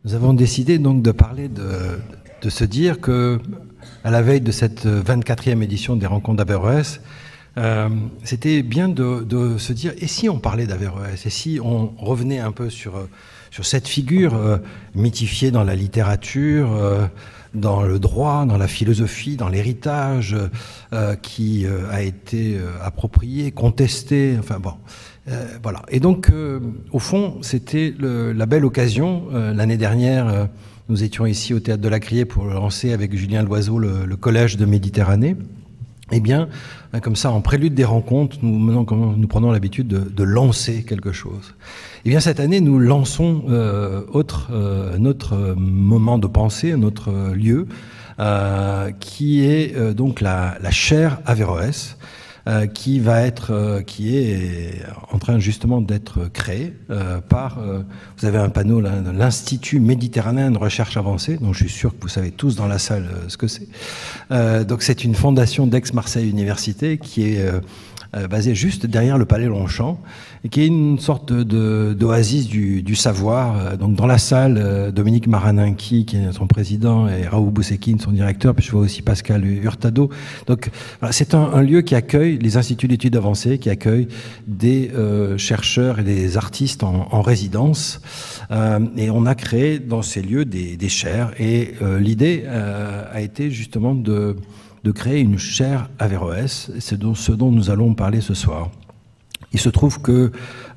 Nous avons décidé donc de parler de se dire que, à la veille de cette 24e édition des rencontres d'Averroès, c'était bien de se dire, et si on parlait d'Averroès, et si on revenait un peu sur cette figure mythifiée dans la littérature, dans le droit, dans la philosophie, dans l'héritage, qui a été approprié, contesté, enfin bon. Voilà. Et donc, au fond, c'était la belle occasion. L'année dernière, nous étions ici au Théâtre de la Criée pour lancer avec Julien Loiseau le Collège de Méditerranée. Eh bien, comme ça, en prélude des rencontres, nous prenons l'habitude de lancer quelque chose. Eh bien, cette année, nous lançons notre moment de pensée, notre lieu, qui est donc la chaire Averroès, qui est en train justement d'être créé par, vous avez un panneau là, l'Institut méditerranéen de recherche avancée, donc je suis sûr que vous savez tous dans la salle ce que c'est. Donc c'est une fondation d'Aix-Marseille Université qui est basée juste derrière le Palais Longchamp et qui est une sorte d'oasis du savoir. Donc dans la salle, Dominique Maraninki, qui est son président, et Raoul Boussekine, son directeur, puis je vois aussi Pascal Hurtado. Donc voilà, c'est un lieu qui accueille les instituts d'études avancées, qui accueille des chercheurs et des artistes en résidence. Et on a créé dans ces lieux des chaires. Et l'idée a été justement de créer une chaire Averroès. C'est ce dont nous allons parler ce soir. Il se trouve que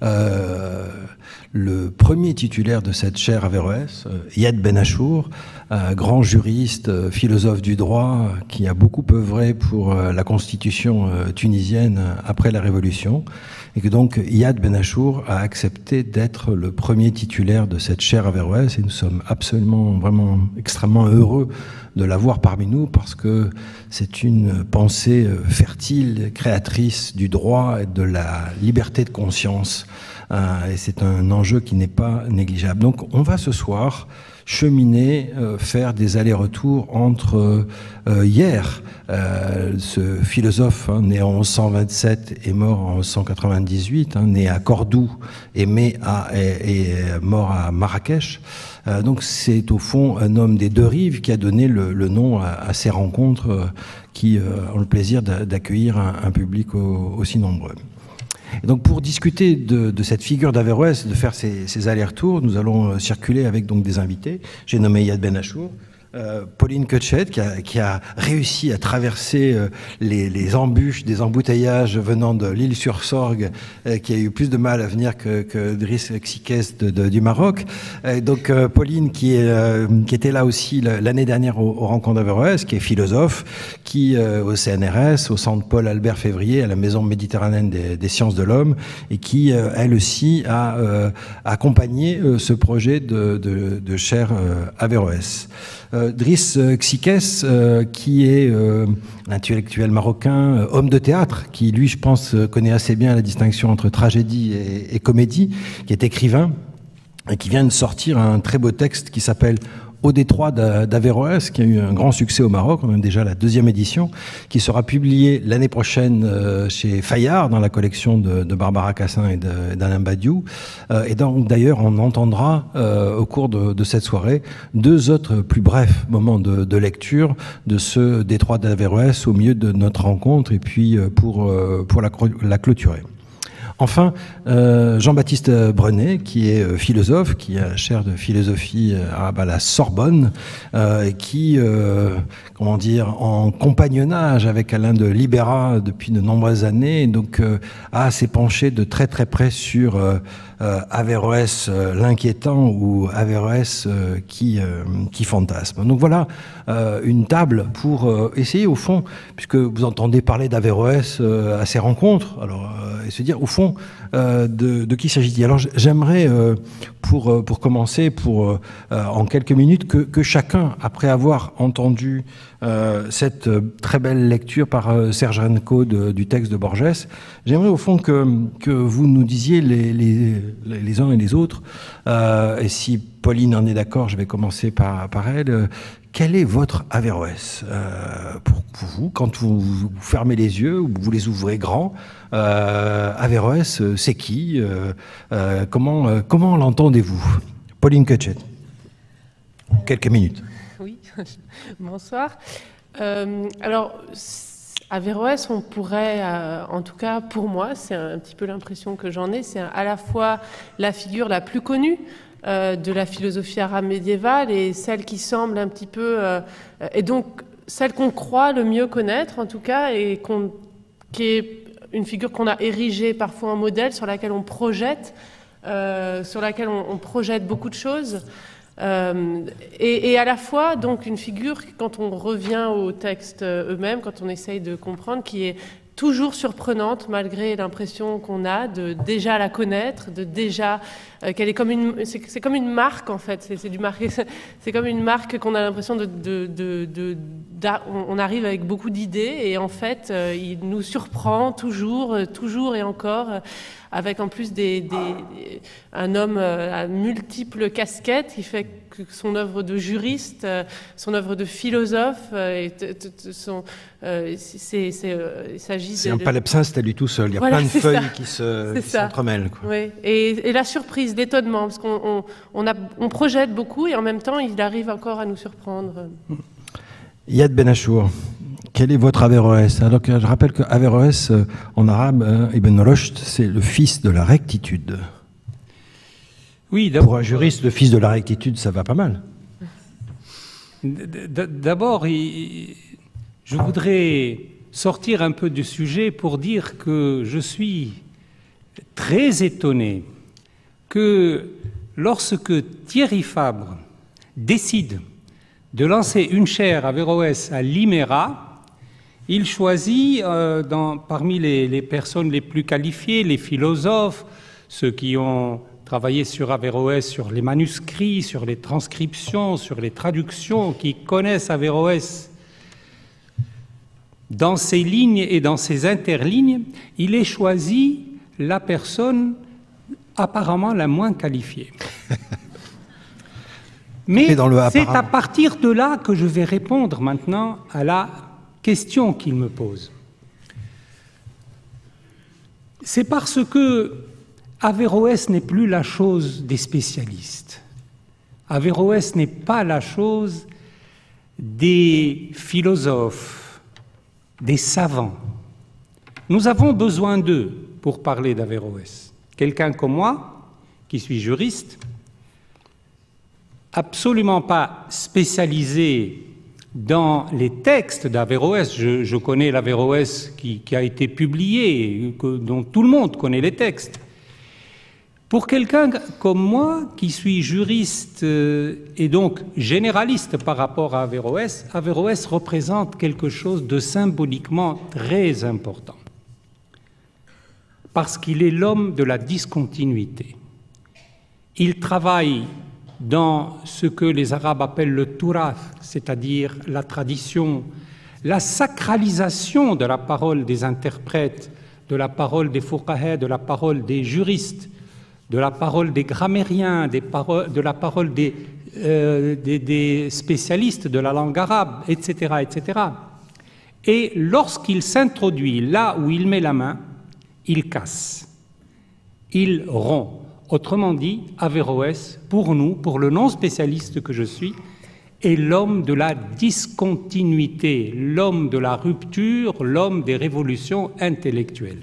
le premier titulaire de cette chaire Averroès, Iyad Benachour, grand juriste, philosophe du droit, qui a beaucoup œuvré pour la constitution tunisienne après la Révolution, et que donc Iyad Benachour a accepté d'être le premier titulaire de cette chaire Averroès, et nous sommes absolument, vraiment extrêmement heureux de l'avoir parmi nous, parce que c'est une pensée fertile, créatrice du droit et de la liberté de conscience, et c'est un enjeu qui n'est pas négligeable. Donc on va ce soir cheminer, faire des allers-retours entre hier, ce philosophe né en 1127 et mort en 1198, né à Cordoue et mort à Marrakech. Donc c'est au fond un homme des deux rives qui a donné le nom à ces rencontres qui ont le plaisir d'accueillir un public aussi nombreux. Et donc pour discuter de cette figure d'Averroès, de faire ces allers-retours, nous allons circuler avec donc des invités. J'ai nommé Iyad Benachour, Pauline Kötschet, qui a réussi à traverser les embûches des embouteillages venant de l'île-sur-Sorgue, qui a eu plus de mal à venir que Driss Xiques du Maroc. Donc Pauline, qui était là aussi l'année dernière aux rencontres d'Averroès, qui est philosophe, qui au CNRS, au Centre Paul Albert Février, à la Maison méditerranéenne des sciences de l'homme, et qui, elle aussi, a accompagné ce projet de chaire Averroès. Driss Xiques, qui est intellectuel marocain, homme de théâtre, qui lui, je pense, connaît assez bien la distinction entre tragédie et comédie, qui est écrivain et qui vient de sortir un très beau texte qui s'appelle Au détroit d'Averroès, qui a eu un grand succès au Maroc, on a déjà la 2e édition, qui sera publiée l'année prochaine chez Fayard, dans la collection de Barbara Cassin et d'Alain Badiou. Et donc, d'ailleurs, on entendra au cours de cette soirée 2 autres plus brefs moments de lecture de ce détroit d'Averroès au milieu de notre rencontre, et puis pour la clôturer. Enfin, Jean-Baptiste Brenet, qui est philosophe, qui a la chaire de philosophie arabe à la Sorbonne, et qui, comment dire, en compagnonnage avec Alain de Libera depuis de nombreuses années, donc s'est penché de très très près sur Averroès l'inquiétant ou Averroès qui fantasme. Donc voilà une table pour essayer au fond, puisque vous entendez parler d'Averroès à ces rencontres, alors et se dire au fond de qui s'agit-il. Alors j'aimerais pour commencer, en quelques minutes, que chacun, après avoir entendu cette très belle lecture par Serge Renko du texte de Borges, j'aimerais au fond que vous nous disiez les uns et les autres, et si Pauline en est d'accord, je vais commencer par elle. Quel est votre Averroès pour vous, quand vous fermez les yeux ou vous les ouvrez grands? Averroès, c'est qui? Comment l'entendez-vous? Pauline Kötschet. Quelques minutes. Oui, bonsoir. Alors, Averroès, on pourrait, en tout cas pour moi, c'est un petit peu l'impression que j'en ai, c'est à la fois la figure la plus connue de la philosophie arabe médiévale et celle qui semble un petit peu, et donc celle qu'on croit le mieux connaître en tout cas, et qui est une figure qu'on a érigée parfois en modèle, sur laquelle on projette, on projette beaucoup de choses. Et à la fois, donc, une figure, quand on revient aux textes eux-mêmes, quand on essaye de comprendre, qui est toujours surprenante, malgré l'impression qu'on a de déjà la connaître, de déjà qu'elle est comme une, c'est comme une marque en fait, c'est comme une marque qu'on a l'impression on arrive avec beaucoup d'idées et en fait, il nous surprend toujours et encore. Avec en plus un homme à multiples casquettes qui fait que son œuvre de juriste, son œuvre de philosophe, il s'agit c'est un palimpseste à lui tout seul, il y a plein de feuilles qui s'entremêlent. Oui. Et la surprise, l'étonnement, parce qu'on projette beaucoup et en même temps il arrive encore à nous surprendre. Iyad Benachour, quel est votre Averroès? Alors que je rappelle que Averroès, en arabe, Ibn Rushd, c'est le fils de la rectitude. Oui, pour un juriste, le fils de la rectitude, ça va pas mal. D'abord, je voudrais sortir un peu du sujet pour dire que je suis très étonné que lorsque Thierry Fabre décide de lancer une chaire Averroès à l'IMERA, il choisit parmi les personnes les plus qualifiées, les philosophes, ceux qui ont travaillé sur Averroès, sur les manuscrits, sur les transcriptions, sur les traductions, qui connaissent Averroès dans ses lignes et dans ses interlignes, il est choisi la personne apparemment la moins qualifiée. Mais c'est à partir de là que je vais répondre maintenant à la question qu'il me pose. C'est parce que Averroès n'est plus la chose des spécialistes. Averroès n'est pas la chose des philosophes, des savants. Nous avons besoin d'eux pour parler d'Averroès. Quelqu'un comme moi, qui suis juriste, absolument pas spécialisé dans les textes d'Averroès. Je connais l'Averroès qui a été publié, dont tout le monde connaît les textes. Pour quelqu'un comme moi, qui suis juriste et donc généraliste par rapport à Averroès, Averroès représente quelque chose de symboliquement très important. Parce qu'il est l'homme de la discontinuité. Il travaille dans ce que les Arabes appellent le turath, c'est-à-dire la tradition, la sacralisation de la parole des interprètes, de la parole des fuqaha, de la parole des juristes, de la parole des grammairiens, de la parole des spécialistes de la langue arabe, etc., etc. Et lorsqu'il s'introduit là où il met la main, il casse, il rompt. Autrement dit, Averroès, pour nous, pour le non-spécialiste que je suis, est l'homme de la discontinuité, l'homme de la rupture, l'homme des révolutions intellectuelles.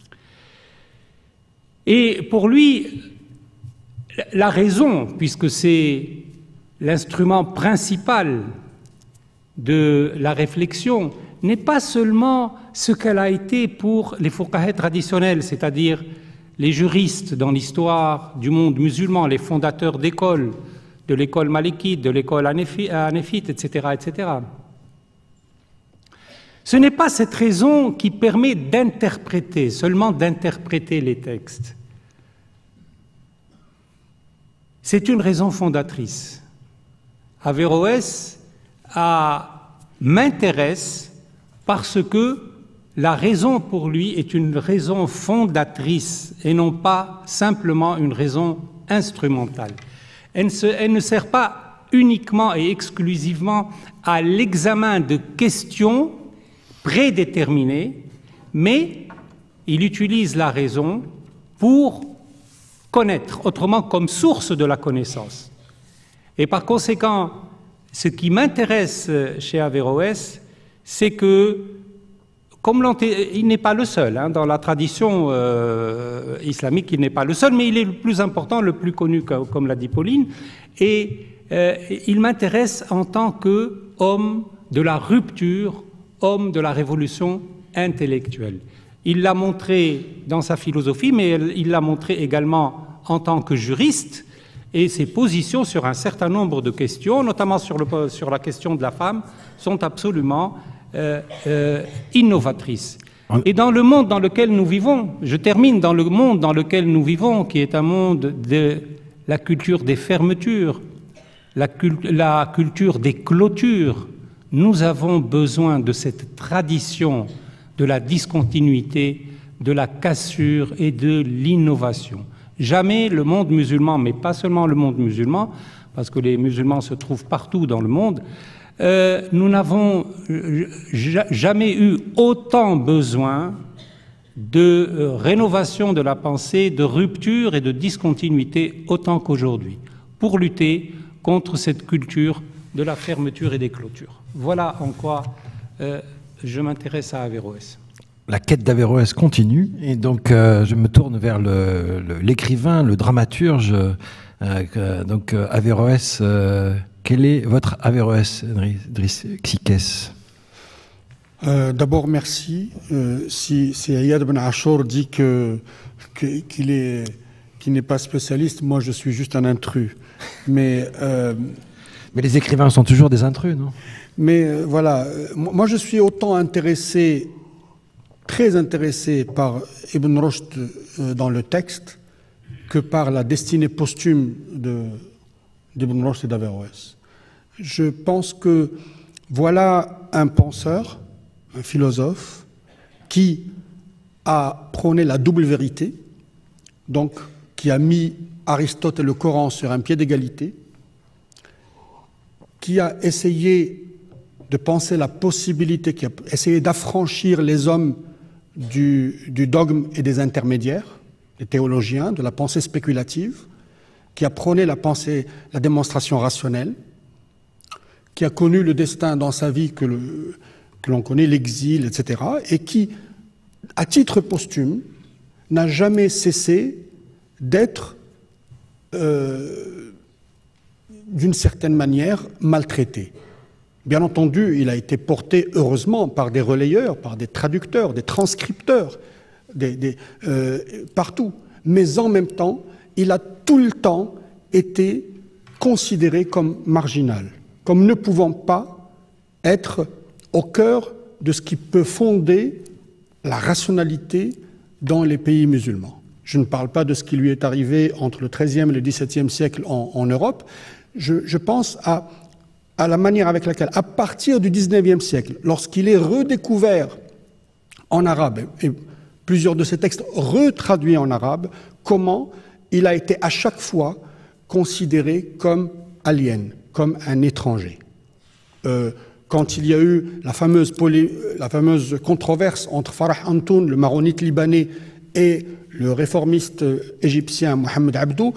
Et pour lui, la raison, puisque c'est l'instrument principal de la réflexion, n'est pas seulement ce qu'elle a été pour les fuqaha traditionnels, c'est-à-dire les juristes dans l'histoire du monde musulman, les fondateurs d'écoles, de l'école malikite, de l'école hanéfite, etc., etc. Ce n'est pas cette raison qui permet d'interpréter, seulement d'interpréter les textes. C'est une raison fondatrice. Averroès m'intéresse parce que la raison pour lui est une raison fondatrice et non pas simplement une raison instrumentale. Elle ne sert pas uniquement et exclusivement à l'examen de questions prédéterminées, mais il utilise la raison pour connaître, autrement comme source de la connaissance. Et par conséquent, ce qui m'intéresse chez Averroès, c'est que, comme il n'est pas le seul, hein, dans la tradition islamique, il n'est pas le seul, mais il est le plus important, le plus connu, comme l'a dit Pauline, et il m'intéresse en tant qu'homme de la rupture, homme de la révolution intellectuelle. Il l'a montré dans sa philosophie, mais il l'a montré également en tant que juriste, et ses positions sur un certain nombre de questions, notamment sur la question de la femme, sont absolument innovatrices. Et dans le monde dans lequel nous vivons, je termine, dans le monde dans lequel nous vivons, qui est un monde de la culture des fermetures, la culture des clôtures, nous avons besoin de cette tradition de la discontinuité, de la cassure et de l'innovation. Jamais le monde musulman, mais pas seulement le monde musulman, parce que les musulmans se trouvent partout dans le monde, nous n'avons jamais eu autant besoin de rénovation de la pensée, de rupture et de discontinuité autant qu'aujourd'hui, pour lutter contre cette culture de la fermeture et des clôtures. Voilà en quoi je m'intéresse à Averroès. La quête d'Averroès continue, et donc je me tourne vers l'écrivain, le dramaturge. Donc Averroès, quel est votre Averroès, Driss Xiques? D'abord, merci. Si Ayad Ben Achour dit qu'il n'est pas spécialiste, moi je suis juste un intrus. Mais les écrivains sont toujours des intrus, non? Mais voilà, moi je suis autant intéressé, très intéressé par Ibn Rushd dans le texte que par la destinée posthume d'Ibn Rushd et d'Averroès. Je pense que voilà un penseur, un philosophe, qui a prôné la double vérité, donc qui a mis Aristote et le Coran sur un pied d'égalité, qui a essayé de penser la possibilité, qui a essayé d'affranchir les hommes du dogme et des intermédiaires, des théologiens, de la pensée spéculative, qui a prôné la démonstration rationnelle, qui a connu le destin dans sa vie que l'on connaît, l'exil, etc., et qui, à titre posthume, n'a jamais cessé d'être, d'une certaine manière, maltraité. Bien entendu, il a été porté, heureusement, par des relayeurs, par des traducteurs, des transcripteurs, partout. Mais en même temps, il a tout le temps été considéré comme marginal, comme ne pouvant pas être au cœur de ce qui peut fonder la rationalité dans les pays musulmans. Je ne parle pas de ce qui lui est arrivé entre le XIIIe et le XVIIe siècle en Europe. Je pense à la manière avec laquelle, à partir du XIXe siècle, lorsqu'il est redécouvert en arabe, et plusieurs de ses textes retraduits en arabe, comment il a été à chaque fois considéré comme alien, comme un étranger. Quand il y a eu la fameuse controverse entre Farah Antoun, le maronite libanais, et le réformiste égyptien Mohamed Abdou,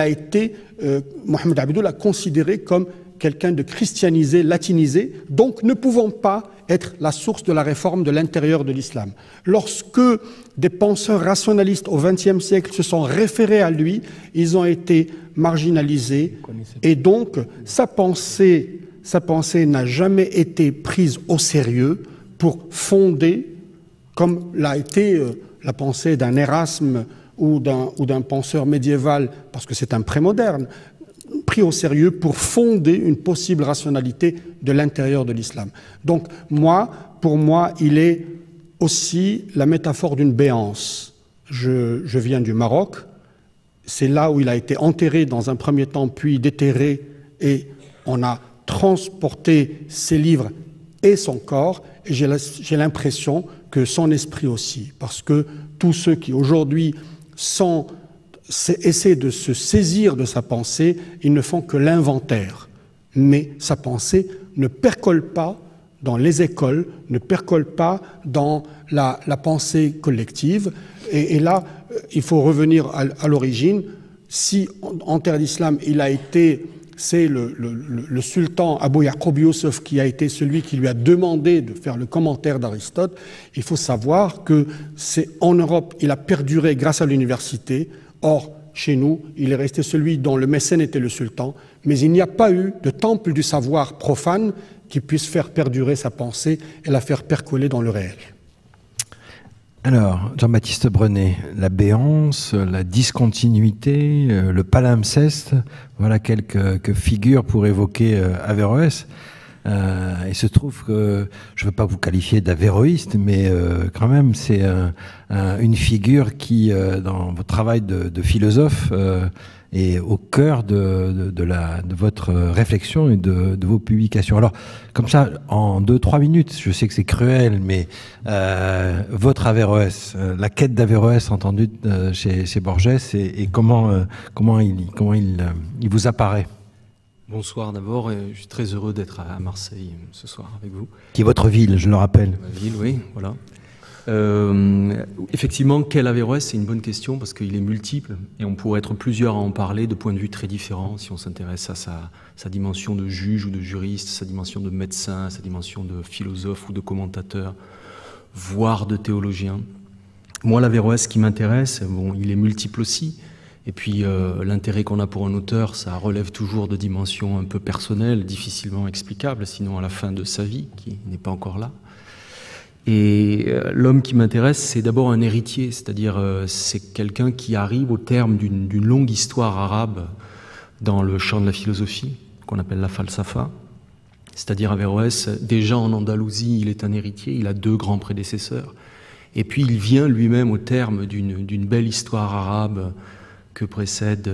Mohamed Abdou l'a considéré comme quelqu'un de christianisé, latinisé, donc ne pouvant pas être la source de la réforme de l'intérieur de l'islam. Lorsque des penseurs rationalistes au XXe siècle se sont référés à lui, ils ont été marginalisés, et donc sa pensée n'a jamais été prise au sérieux pour fonder, comme l'a été la pensée d'un Erasme ou d'un penseur médiéval, parce que c'est un prémoderne, pris au sérieux pour fonder une possible rationalité de l'intérieur de l'islam. Donc pour moi, il est aussi la métaphore d'une béance. Je viens du Maroc, c'est là où il a été enterré dans un premier temps, puis déterré, et on a transporté ses livres et son corps, et j'ai l'impression que son esprit aussi, parce que tous ceux qui aujourd'hui essaient de se saisir de sa pensée, ils ne font que l'inventaire. Mais sa pensée ne percole pas dans les écoles, ne percole pas dans la pensée collective. Et là, il faut revenir à l'origine. Si en terre d'islam, il a été c'est le sultan Abou Yaqub Youssef qui a été celui qui lui a demandé de faire le commentaire d'Aristote. Il faut savoir que c'est en Europe, il a perduré grâce à l'université. Or, chez nous, il est resté celui dont le mécène était le sultan, mais il n'y a pas eu de temple du savoir profane qui puisse faire perdurer sa pensée et la faire percoler dans le réel. Alors, Jean-Baptiste Brenet, la béance, la discontinuité, le palimpseste, voilà quelques figures pour évoquer Averroès. Il se trouve que, je ne veux pas vous qualifier d'avéroïste, mais quand même, c'est une figure qui, dans votre travail de philosophe, est au cœur de votre réflexion et de vos publications. Alors, comme ça, en 2-3 minutes, je sais que c'est cruel, mais votre Averroès, la quête d'Averroès entendue chez Borges, et comment il vous apparaît? Bonsoir d'abord, je suis très heureux d'être à Marseille ce soir avec vous. Qui est votre ville, je le rappelle. Ma ville, oui, voilà. Effectivement, quel Averroès, c'est une bonne question parce qu'il est multiple et on pourrait être plusieurs à en parler de points de vue très différents si on s'intéresse à sa dimension de juge ou de juriste, sa dimension de médecin, sa dimension de philosophe ou de commentateur, voire de théologien. Moi, l'Averroès qui m'intéresse, bon, il est multiple aussi. Et puis l'intérêt qu'on a pour un auteur, ça relève toujours de dimensions un peu personnelles, difficilement explicables, sinon à la fin de sa vie, qui n'est pas encore là. Et l'homme qui m'intéresse, c'est d'abord un héritier, c'est-à-dire c'est quelqu'un qui arrive au terme d'une longue histoire arabe dans le champ de la philosophie, qu'on appelle la falsafa. C'est-à-dire Averroès, déjà en Andalousie, il est un héritier, il a 2 grands prédécesseurs. Et puis il vient lui-même au terme d'une belle histoire arabe que précèdent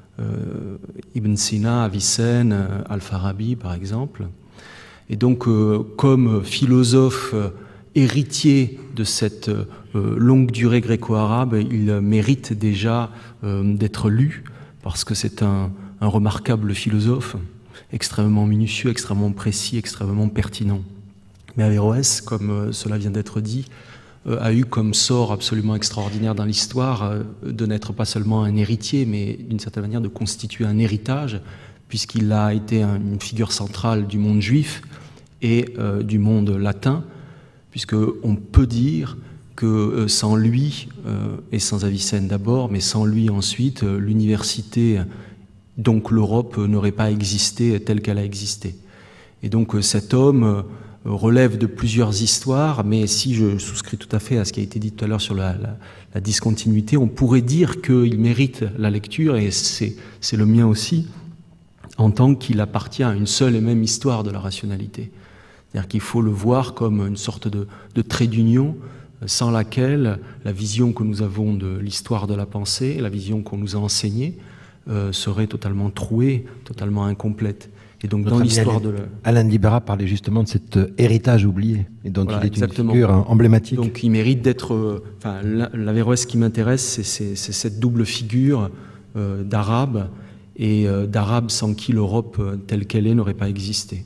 Ibn Sina, Avicenne, Al-Farabi par exemple. Et donc comme philosophe héritier de cette longue durée gréco-arabe, il mérite déjà d'être lu parce que c'est un remarquable philosophe, extrêmement minutieux, extrêmement précis, extrêmement pertinent. Mais Averroès, comme cela vient d'être dit, a eu comme sort absolument extraordinaire dans l'histoire de n'être pas seulement un héritier, mais d'une certaine manière de constituer un héritage, puisqu'il a été une figure centrale du monde juif et du monde latin, puisqu'on peut dire que sans lui, et sans Avicenne d'abord, mais sans lui ensuite, l'université, donc l'Europe, n'aurait pas existé telle qu'elle a existé. Et donc cet homme relève de plusieurs histoires, mais si je souscris tout à fait à ce qui a été dit tout à l'heure sur la discontinuité, on pourrait dire qu'il mérite la lecture, et c'est le mien aussi, en tant qu'il appartient à une seule et même histoire de la rationalité. C'est-à-dire qu'il faut le voir comme une sorte de trait d'union, sans laquelle la vision que nous avons de l'histoire de la pensée, la vision qu'on nous a enseignée, serait totalement trouée, totalement incomplète. Et donc dans l'histoire de Alain de Libera parlait justement de cet héritage oublié, et dont voilà, il est exactement une figure emblématique. Donc il mérite d'être... Enfin, l'Averroès qui m'intéresse, c'est cette double figure d'arabe, et d'arabe sans qui l'Europe telle qu'elle est n'aurait pas existé.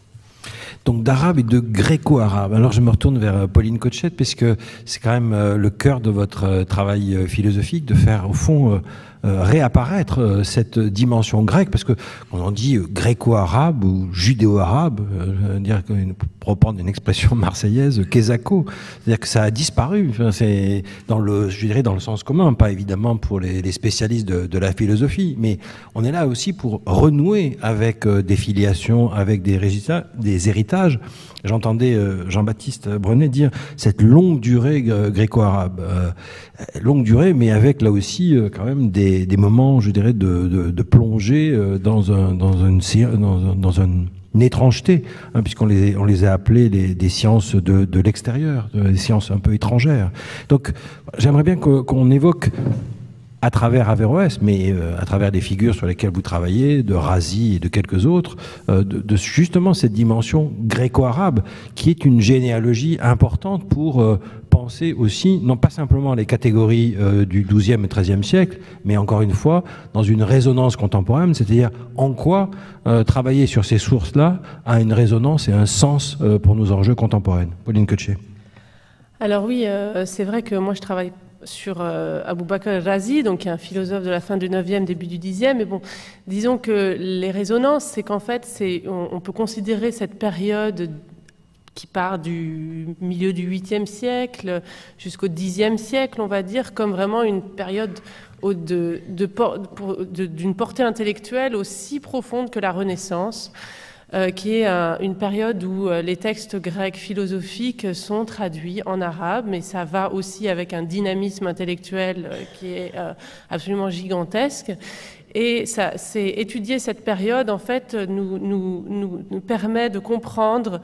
Donc d'arabe et de gréco-arabe. Alors je me retourne vers Pauline Cochette, puisque c'est quand même le cœur de votre travail philosophique, de faire au fond réapparaître cette dimension grecque, parce que quand on dit gréco-arabe ou judéo-arabe, dire pour reprendre une expression marseillaise, quesaco, c'est-à-dire que ça a disparu. Enfin, c'est je dirais dans le sens commun, pas évidemment pour les spécialistes de la philosophie, mais on est là aussi pour renouer avec des filiations, avec des héritages. J'entendais Jean-Baptiste Brenet dire cette longue durée gréco-arabe. Longue durée, mais avec là aussi quand même des moments, je dirais, de plongée dans une étrangeté, hein, puisqu'on les a appelés des sciences de l'extérieur, des sciences un peu étrangères. Donc j'aimerais bien qu'on évoque, à travers Averroès, mais à travers des figures sur lesquelles vous travaillez, de Razi et de quelques autres, de justement cette dimension gréco-arabe, qui est une généalogie importante pour penser aussi, non pas simplement les catégories du XIIe et XIIIe siècle, mais encore une fois, dans une résonance contemporaine, c'est-à-dire en quoi travailler sur ces sources-là a une résonance et un sens pour nos enjeux contemporains. Pauline Coetcher. Alors oui, c'est vrai que moi je travaille Abou Bakr el-Razi, donc qui est un philosophe de la fin du 9e, début du 10e. Mais bon, disons que les résonances, c'est qu'en fait, on peut considérer cette période qui part du milieu du 8e siècle jusqu'au 10e siècle, on va dire, comme vraiment une période d'une portée intellectuelle aussi profonde que la Renaissance, qui est une période où les textes grecs philosophiques sont traduits en arabe, mais ça va aussi avec un dynamisme intellectuel qui est absolument gigantesque. Et étudier cette période, en fait, nous permet de comprendre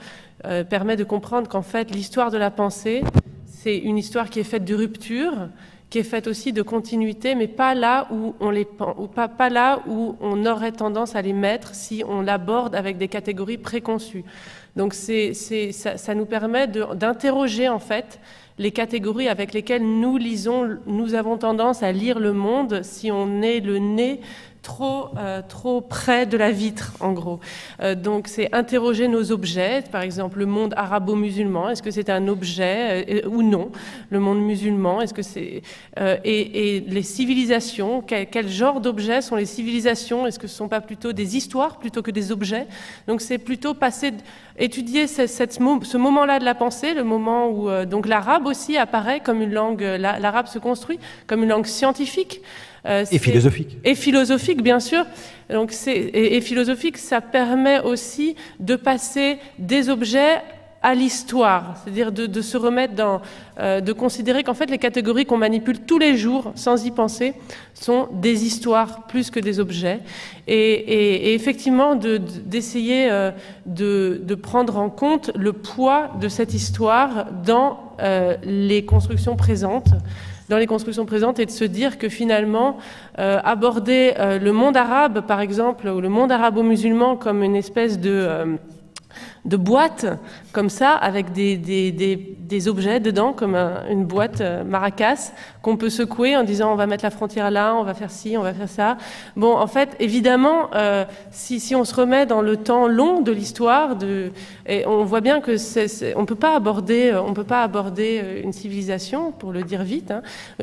qu'en fait, l'histoire de la pensée, c'est une histoire qui est faite de ruptures, qui est faite aussi de continuité, mais pas là où pas là où on aurait tendance à les mettre si on l'aborde avec des catégories préconçues. Donc ça nous permet d'interroger en fait les catégories avec lesquelles nous avons tendance à lire le monde si on est le nez trop près de la vitre, en gros. Donc, c'est interroger nos objets, par exemple, le monde arabo-musulman, est-ce que c'est un objet ou non? Le monde musulman, est-ce que c'est... et les civilisations, quel genre d'objets sont les civilisations? Est-ce que ce ne sont pas plutôt des histoires plutôt que des objets? Donc, c'est plutôt étudier ce moment-là de la pensée, le moment où donc l'arabe aussi apparaît comme une langue, l'arabe se construit comme une langue scientifique. Et philosophique. Et philosophique, bien sûr. Donc et philosophique, ça permet aussi de passer des objets à l'histoire, c'est-à-dire de se remettre de considérer qu'en fait les catégories qu'on manipule tous les jours sans y penser sont des histoires plus que des objets, et effectivement d'essayer de prendre en compte le poids de cette histoire dans les constructions présentes. Et de se dire que finalement, aborder le monde arabe, par exemple, ou le monde arabo-musulman comme une espèce de boîte, comme ça, avec des objets dedans, comme une boîte maracas, qu'on peut secouer en disant on va mettre la frontière là, on va faire ci, on va faire ça. Bon, en fait, évidemment, si on se remet dans le temps long de l'histoire, on voit bien que on peut pas aborder une civilisation, pour le dire vite,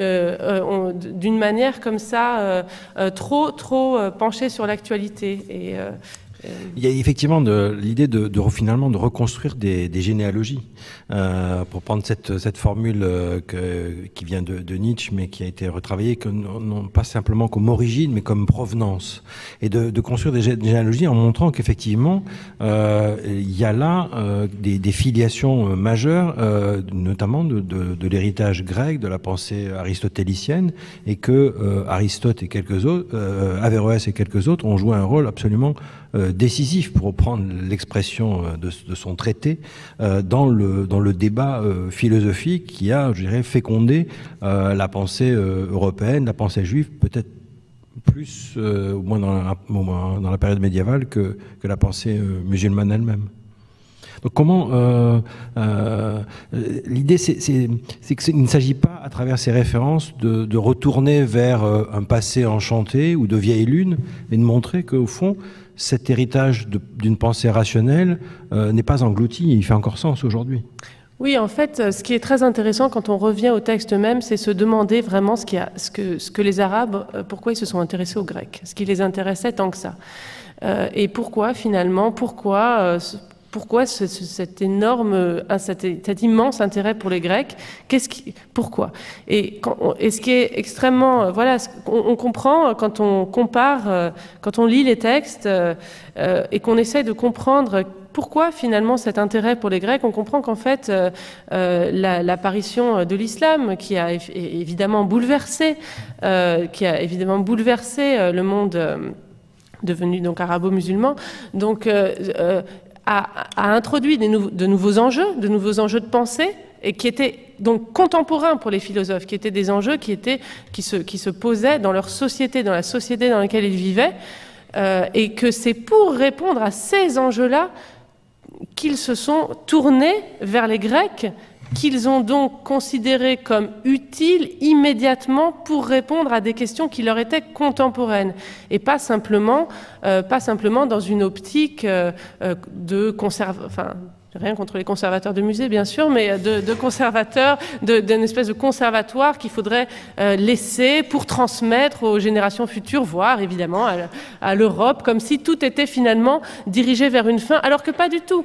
d'une manière comme ça, trop penchée sur l'actualité. Il y a effectivement l'idée finalement de reconstruire des généalogies, pour prendre cette formule qui vient de Nietzsche, mais qui a été retravaillée non pas simplement comme origine, mais comme provenance, et de construire des généalogies en montrant qu'effectivement il y a là des filiations majeures, notamment de l'héritage grec, de la pensée aristotélicienne, et que Aristote et quelques autres, Averroès et quelques autres ont joué un rôle absolument décisif, pour reprendre l'expression de son traité, dans le débat philosophique qui a, je dirais, fécondé la pensée européenne, la pensée juive, peut-être plus, au moins dans la période médiévale, que la pensée musulmane elle-même. Donc comment l'idée, c'est qu'il ne s'agit pas, à travers ces références, de retourner vers un passé enchanté ou de vieille lune, mais de montrer qu'au fond, cet héritage d'une pensée rationnelle n'est pas englouti, il fait encore sens aujourd'hui. Oui, en fait, ce qui est très intéressant quand on revient au texte même, c'est se demander vraiment ce que les Arabes, pourquoi ils se sont intéressés aux Grecs, ce qui les intéressait tant que ça. Et pourquoi, finalement, pourquoi cet immense intérêt pour les Grecs? Pourquoi? Et ce qui est extrêmement, voilà, on comprend quand on compare, quand on lit les textes et qu'on essaie de comprendre pourquoi finalement cet intérêt pour les Grecs, on comprend qu'en fait l'apparition de l'islam, qui a évidemment bouleversé le monde devenu donc arabo-musulman, donc a introduit de nouveaux enjeux de pensée, et qui étaient donc contemporains pour les philosophes, qui étaient des enjeux qui se posaient dans leur société, dans la société dans laquelle ils vivaient, et que c'est pour répondre à ces enjeux-là qu'ils se sont tournés vers les Grecs, qu'ils ont donc considérés comme utiles immédiatement pour répondre à des questions qui leur étaient contemporaines, et pas simplement dans une optique rien contre les conservateurs de musées, bien sûr, mais de conservateurs, d'une espèce de conservatoire qu'il faudrait laisser pour transmettre aux générations futures, voire évidemment à l'Europe, comme si tout était finalement dirigé vers une fin, alors que pas du tout.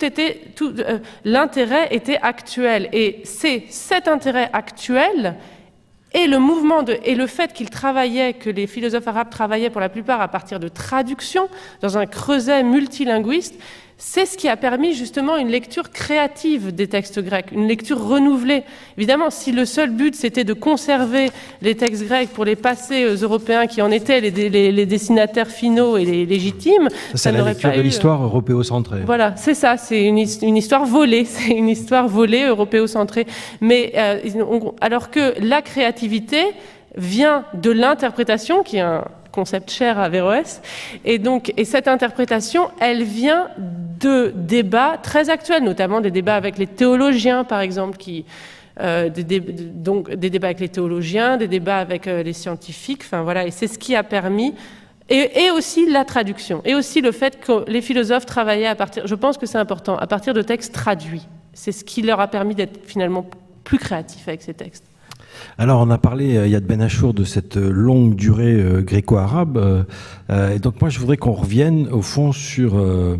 L'intérêt était actuel. Et c'est cet intérêt actuel et le mouvement et le fait qu'ils travaillaient, que les philosophes arabes travaillaient pour la plupart à partir de traductions, dans un creuset multilinguiste, c'est ce qui a permis justement une lecture créative des textes grecs, une lecture renouvelée. Évidemment, si le seul but c'était de conserver les textes grecs pour les passer aux Européens qui en étaient les destinataires finaux et les légitimes, ça n'aurait pas eu... C'est la lecture de l'histoire européocentrée. Voilà, c'est ça, c'est une histoire volée, c'est une histoire volée européocentrée. Mais alors que la créativité vient de l'interprétation, qui est un concept cher à Averroès, et cette interprétation, elle vient de débats très actuels, notamment des débats avec les théologiens, par exemple, des débats avec les théologiens, des débats avec les scientifiques, enfin voilà, et c'est ce qui a permis, et aussi la traduction, et aussi le fait que les philosophes travaillaient à partir, je pense que c'est important, à partir de textes traduits. C'est ce qui leur a permis d'être finalement plus créatifs avec ces textes. Alors, on a parlé, Yad Ben Achour, de cette longue durée gréco-arabe. Et donc, moi, je voudrais qu'on revienne, au fond, sur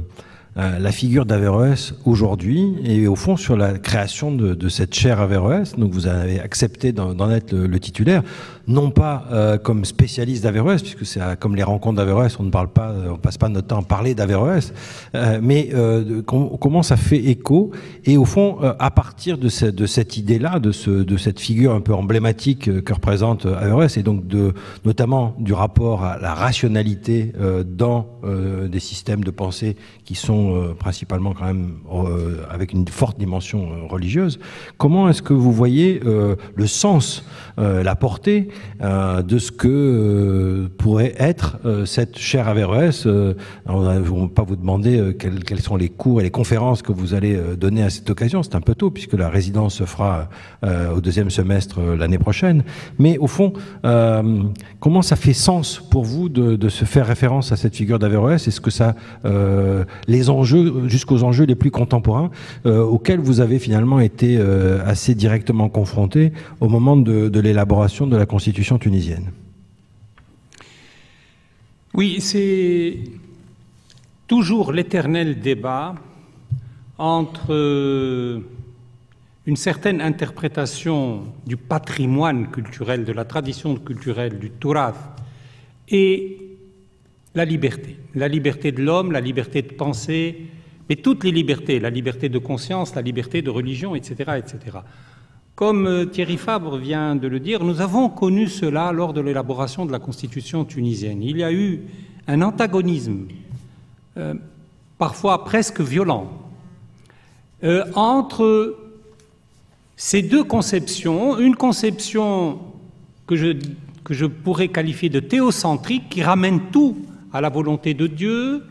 la figure d'Averroès aujourd'hui et, au fond, sur la création de cette chaire Averroès. Donc, vous avez accepté d'en être le titulaire, non pas comme spécialiste d'Averroès, puisque c'est comme les rencontres d'Averroès, on passe pas notre temps à parler d'Averroès, mais comment ça fait écho, et au fond, à partir de cette idée-là, de cette figure un peu emblématique que représente Averroès, et donc notamment du rapport à la rationalité dans des systèmes de pensée qui sont principalement quand même avec une forte dimension religieuse, comment est-ce que vous voyez le sens, la portée de ce que pourrait être cette chaire Averroès? On ne va pas vous demander quels sont les cours et les conférences que vous allez donner à cette occasion, c'est un peu tôt puisque la résidence se fera au deuxième semestre l'année prochaine, mais au fond, comment ça fait sens pour vous de se faire référence à cette figure d'Averroès? Est-ce que ça, les enjeux, jusqu'aux enjeux les plus contemporains auxquels vous avez finalement été assez directement confrontés au moment de l'élaboration de la Constitution tunisienne? Oui, c'est toujours l'éternel débat entre une certaine interprétation du patrimoine culturel, de la tradition culturelle, du Turath, et la liberté de l'homme, la liberté de penser, mais toutes les libertés, la liberté de conscience, la liberté de religion, etc., etc. Comme Thierry Fabre vient de le dire, nous avons connu cela lors de l'élaboration de la Constitution tunisienne. Il y a eu un antagonisme, parfois presque violent, entre ces deux conceptions, une conception que je pourrais qualifier de théocentrique, qui ramène tout à la volonté de Dieu,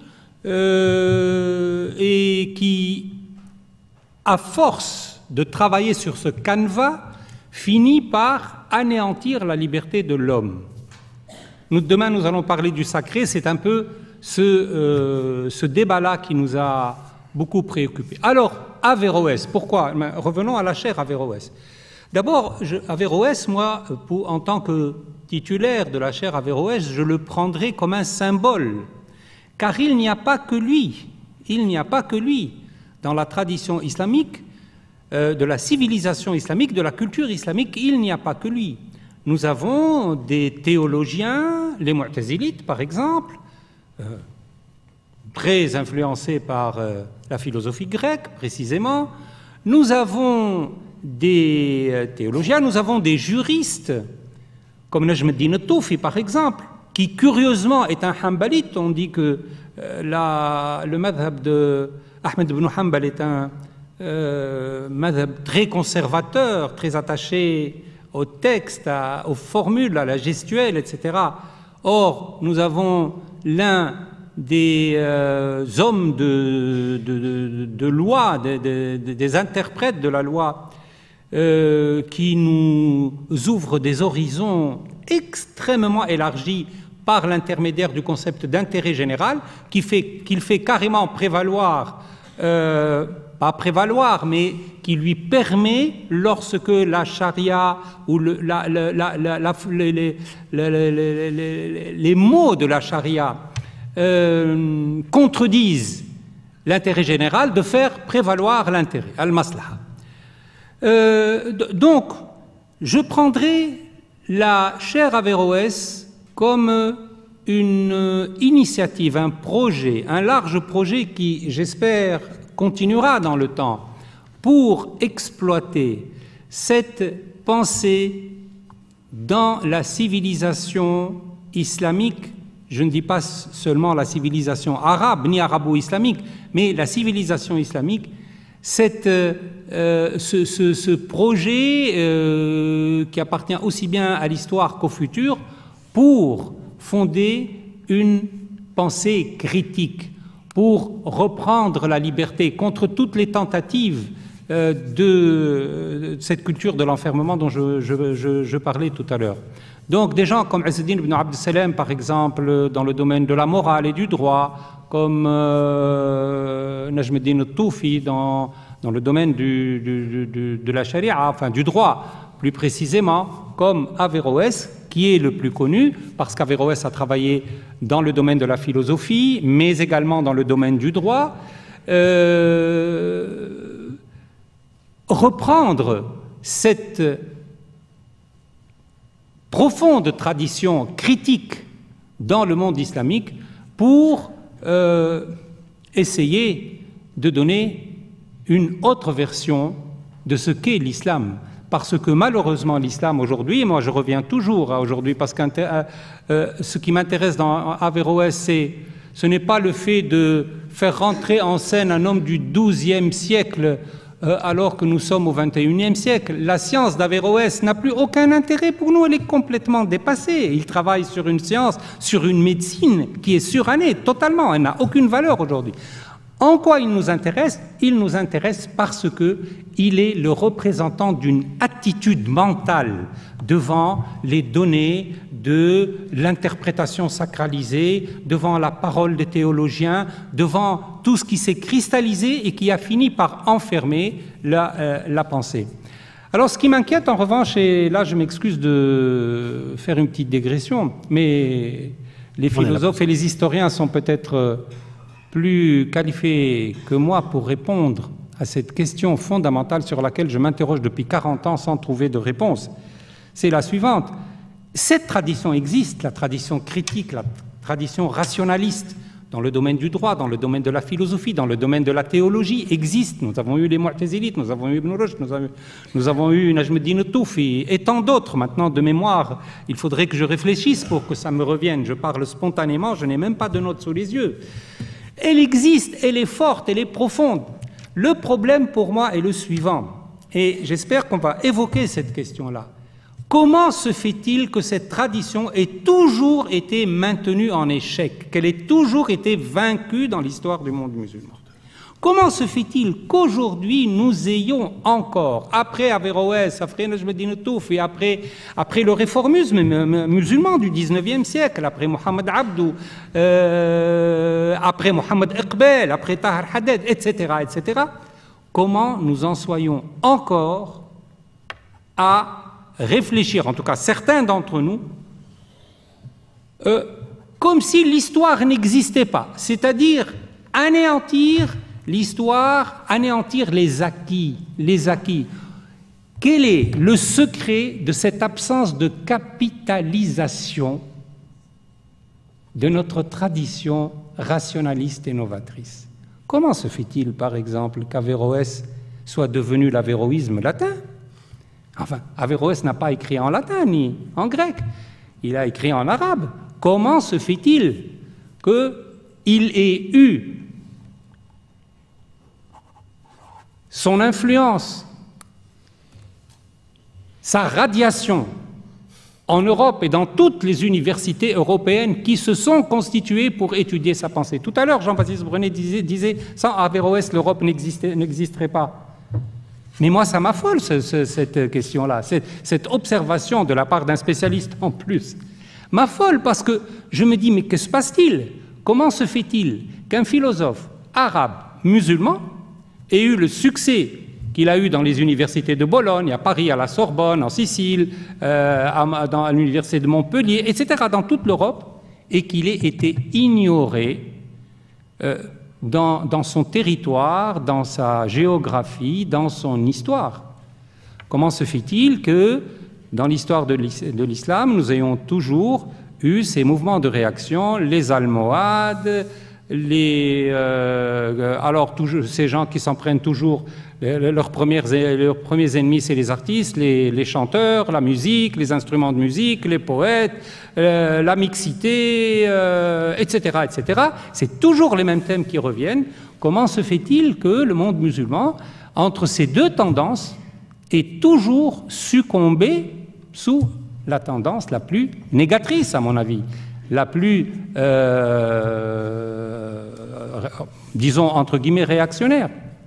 et qui, à force de travailler sur ce canevas, finit par anéantir la liberté de l'homme. Demain, nous allons parler du sacré, c'est un peu ce débat-là qui nous a beaucoup préoccupés. Alors, Averroès, pourquoi? Revenons à la chaire Averroès. D'abord, Averroès, moi, en tant que titulaire de la chaire Averroès, je le prendrai comme un symbole, car il n'y a pas que lui, dans la tradition islamique, de la civilisation islamique, de la culture islamique, il n'y a pas que lui. Nous avons des théologiens, les Mu'tazilites par exemple, très influencés par la philosophie grecque précisément. Nous avons des théologiens, nous avons des juristes, comme Najm al-Din al-Toufi par exemple, qui curieusement est un Hanbalite. On dit que le madhab de Ahmed ibn Hanbal est un madhab très conservateur, très attaché au texte, aux formules, à la gestuelle, etc. Or, nous avons l'un des hommes de loi, des interprètes de la loi, qui nous ouvre des horizons extrêmement élargis par l'intermédiaire du concept d'intérêt général, qu'il fait carrément prévaloir pas prévaloir, mais qui lui permet, lorsque la charia ou les mots de la charia contredisent l'intérêt général, de faire prévaloir l'intérêt, al-maslaha. Donc, je prendrai la chaire Averroès comme une initiative, un projet, un large projet qui, j'espère, continuera dans le temps pour exploiter cette pensée dans la civilisation islamique. Je ne dis pas seulement la civilisation arabe ni arabo-islamique, mais la civilisation islamique, ce projet qui appartient aussi bien à l'histoire qu'au futur, pour fonder une pensée critique, pour reprendre la liberté contre toutes les tentatives de cette culture de l'enfermement dont je parlais tout à l'heure. Donc des gens comme Izz ibn Abd Salam, par exemple, dans le domaine de la morale et du droit, comme Najm al-Din al-Toufi dans le domaine de la charia, enfin du droit plus précisément, comme Averroès, qui est le plus connu, parce qu'Averroès a travaillé dans le domaine de la philosophie, mais également dans le domaine du droit. Reprendre cette profonde tradition critique dans le monde islamique pour essayer de donner une autre version de ce qu'est l'islam. Parce que malheureusement l'islam aujourd'hui, et moi je reviens toujours à aujourd'hui, parce que ce qui m'intéresse dans Averroès, ce n'est pas le fait de faire rentrer en scène un homme du XIIe siècle alors que nous sommes au XXIe siècle. La science d'Averroès n'a plus aucun intérêt pour nous, elle est complètement dépassée. Il travaille sur une science, sur une médecine qui est surannée totalement, elle n'a aucune valeur aujourd'hui. En quoi il nous intéresse? Il nous intéresse parce qu'il est le représentant d'une attitude mentale devant les données de l'interprétation sacralisée, devant la parole des théologiens, devant tout ce qui s'est cristallisé et qui a fini par enfermer la pensée. Alors ce qui m'inquiète en revanche, et là je m'excuse de faire une petite dégression, mais les philosophes et les historiens sont peut-être plus qualifié que moi pour répondre à cette question fondamentale sur laquelle je m'interroge depuis 40 ans sans trouver de réponse. C'est la suivante. Cette tradition existe, la tradition critique, la tradition rationaliste, dans le domaine du droit, dans le domaine de la philosophie, dans le domaine de la théologie, existe. Nous avons eu les Mu'tazilites, nous avons eu Ibn Rushd, nous avons eu Najm al-Din al-Toufi et tant d'autres. Maintenant, de mémoire, il faudrait que je réfléchisse pour que ça me revienne. Je parle spontanément, je n'ai même pas de notes sous les yeux. Elle existe, elle est forte, elle est profonde. Le problème pour moi est le suivant, et j'espère qu'on va évoquer cette question-là. Comment se fait-il que cette tradition ait toujours été maintenue en échec, qu'elle ait toujours été vaincue dans l'histoire du monde musulman? Comment se fait-il qu'aujourd'hui nous ayons encore, après Averroès, après Najm al-Din al-Toufi, après le réformisme musulman du XIXe siècle, après Mohammed Abdou, après Mohammed Iqbal, après Tahir Haddad, etc., etc., comment nous en soyons encore à réfléchir, en tout cas certains d'entre nous, comme si l'histoire n'existait pas, c'est-à-dire anéantir l'histoire, anéantir les acquis. Quel est le secret de cette absence de capitalisation de notre tradition rationaliste et novatrice? Comment se fait-il, par exemple, qu'Averroès soit devenu l'avéroïsme latin? Enfin, Averroès n'a pas écrit en latin ni en grec, il a écrit en arabe. Comment se fait-il qu'il ait eu son influence, sa radiation en Europe et dans toutes les universités européennes qui se sont constituées pour étudier sa pensée? Tout à l'heure, Jean-Baptiste Brenet disait sans Averroès, l'Europe n'existerait pas. Mais moi, ça m'affole, cette question-là, cette observation de la part d'un spécialiste en plus. M'affole parce que je me dis, mais que se passe-t-il? Comment se fait-il qu'un philosophe arabe musulman ait eu le succès qu'il a eu dans les universités de Bologne, à Paris, à la Sorbonne, en Sicile, à l'université de Montpellier, etc., dans toute l'Europe, et qu'il ait été ignoré dans son territoire, dans sa géographie, dans son histoire. Comment se fait-il que, dans l'histoire de l'islam, nous ayons toujours eu ces mouvements de réaction, les Almohades, alors toujours, ces gens qui s'en prennent toujours, leurs premiers ennemis, c'est les artistes, les chanteurs, la musique, les instruments de musique, les poètes, la mixité, etc., etc. C'est toujours les mêmes thèmes qui reviennent. Comment se fait-il que le monde musulman, entre ces deux tendances, ait toujours succombé sous la tendance la plus négatrice, à mon avis, la plus, disons, entre guillemets, réactionnaire.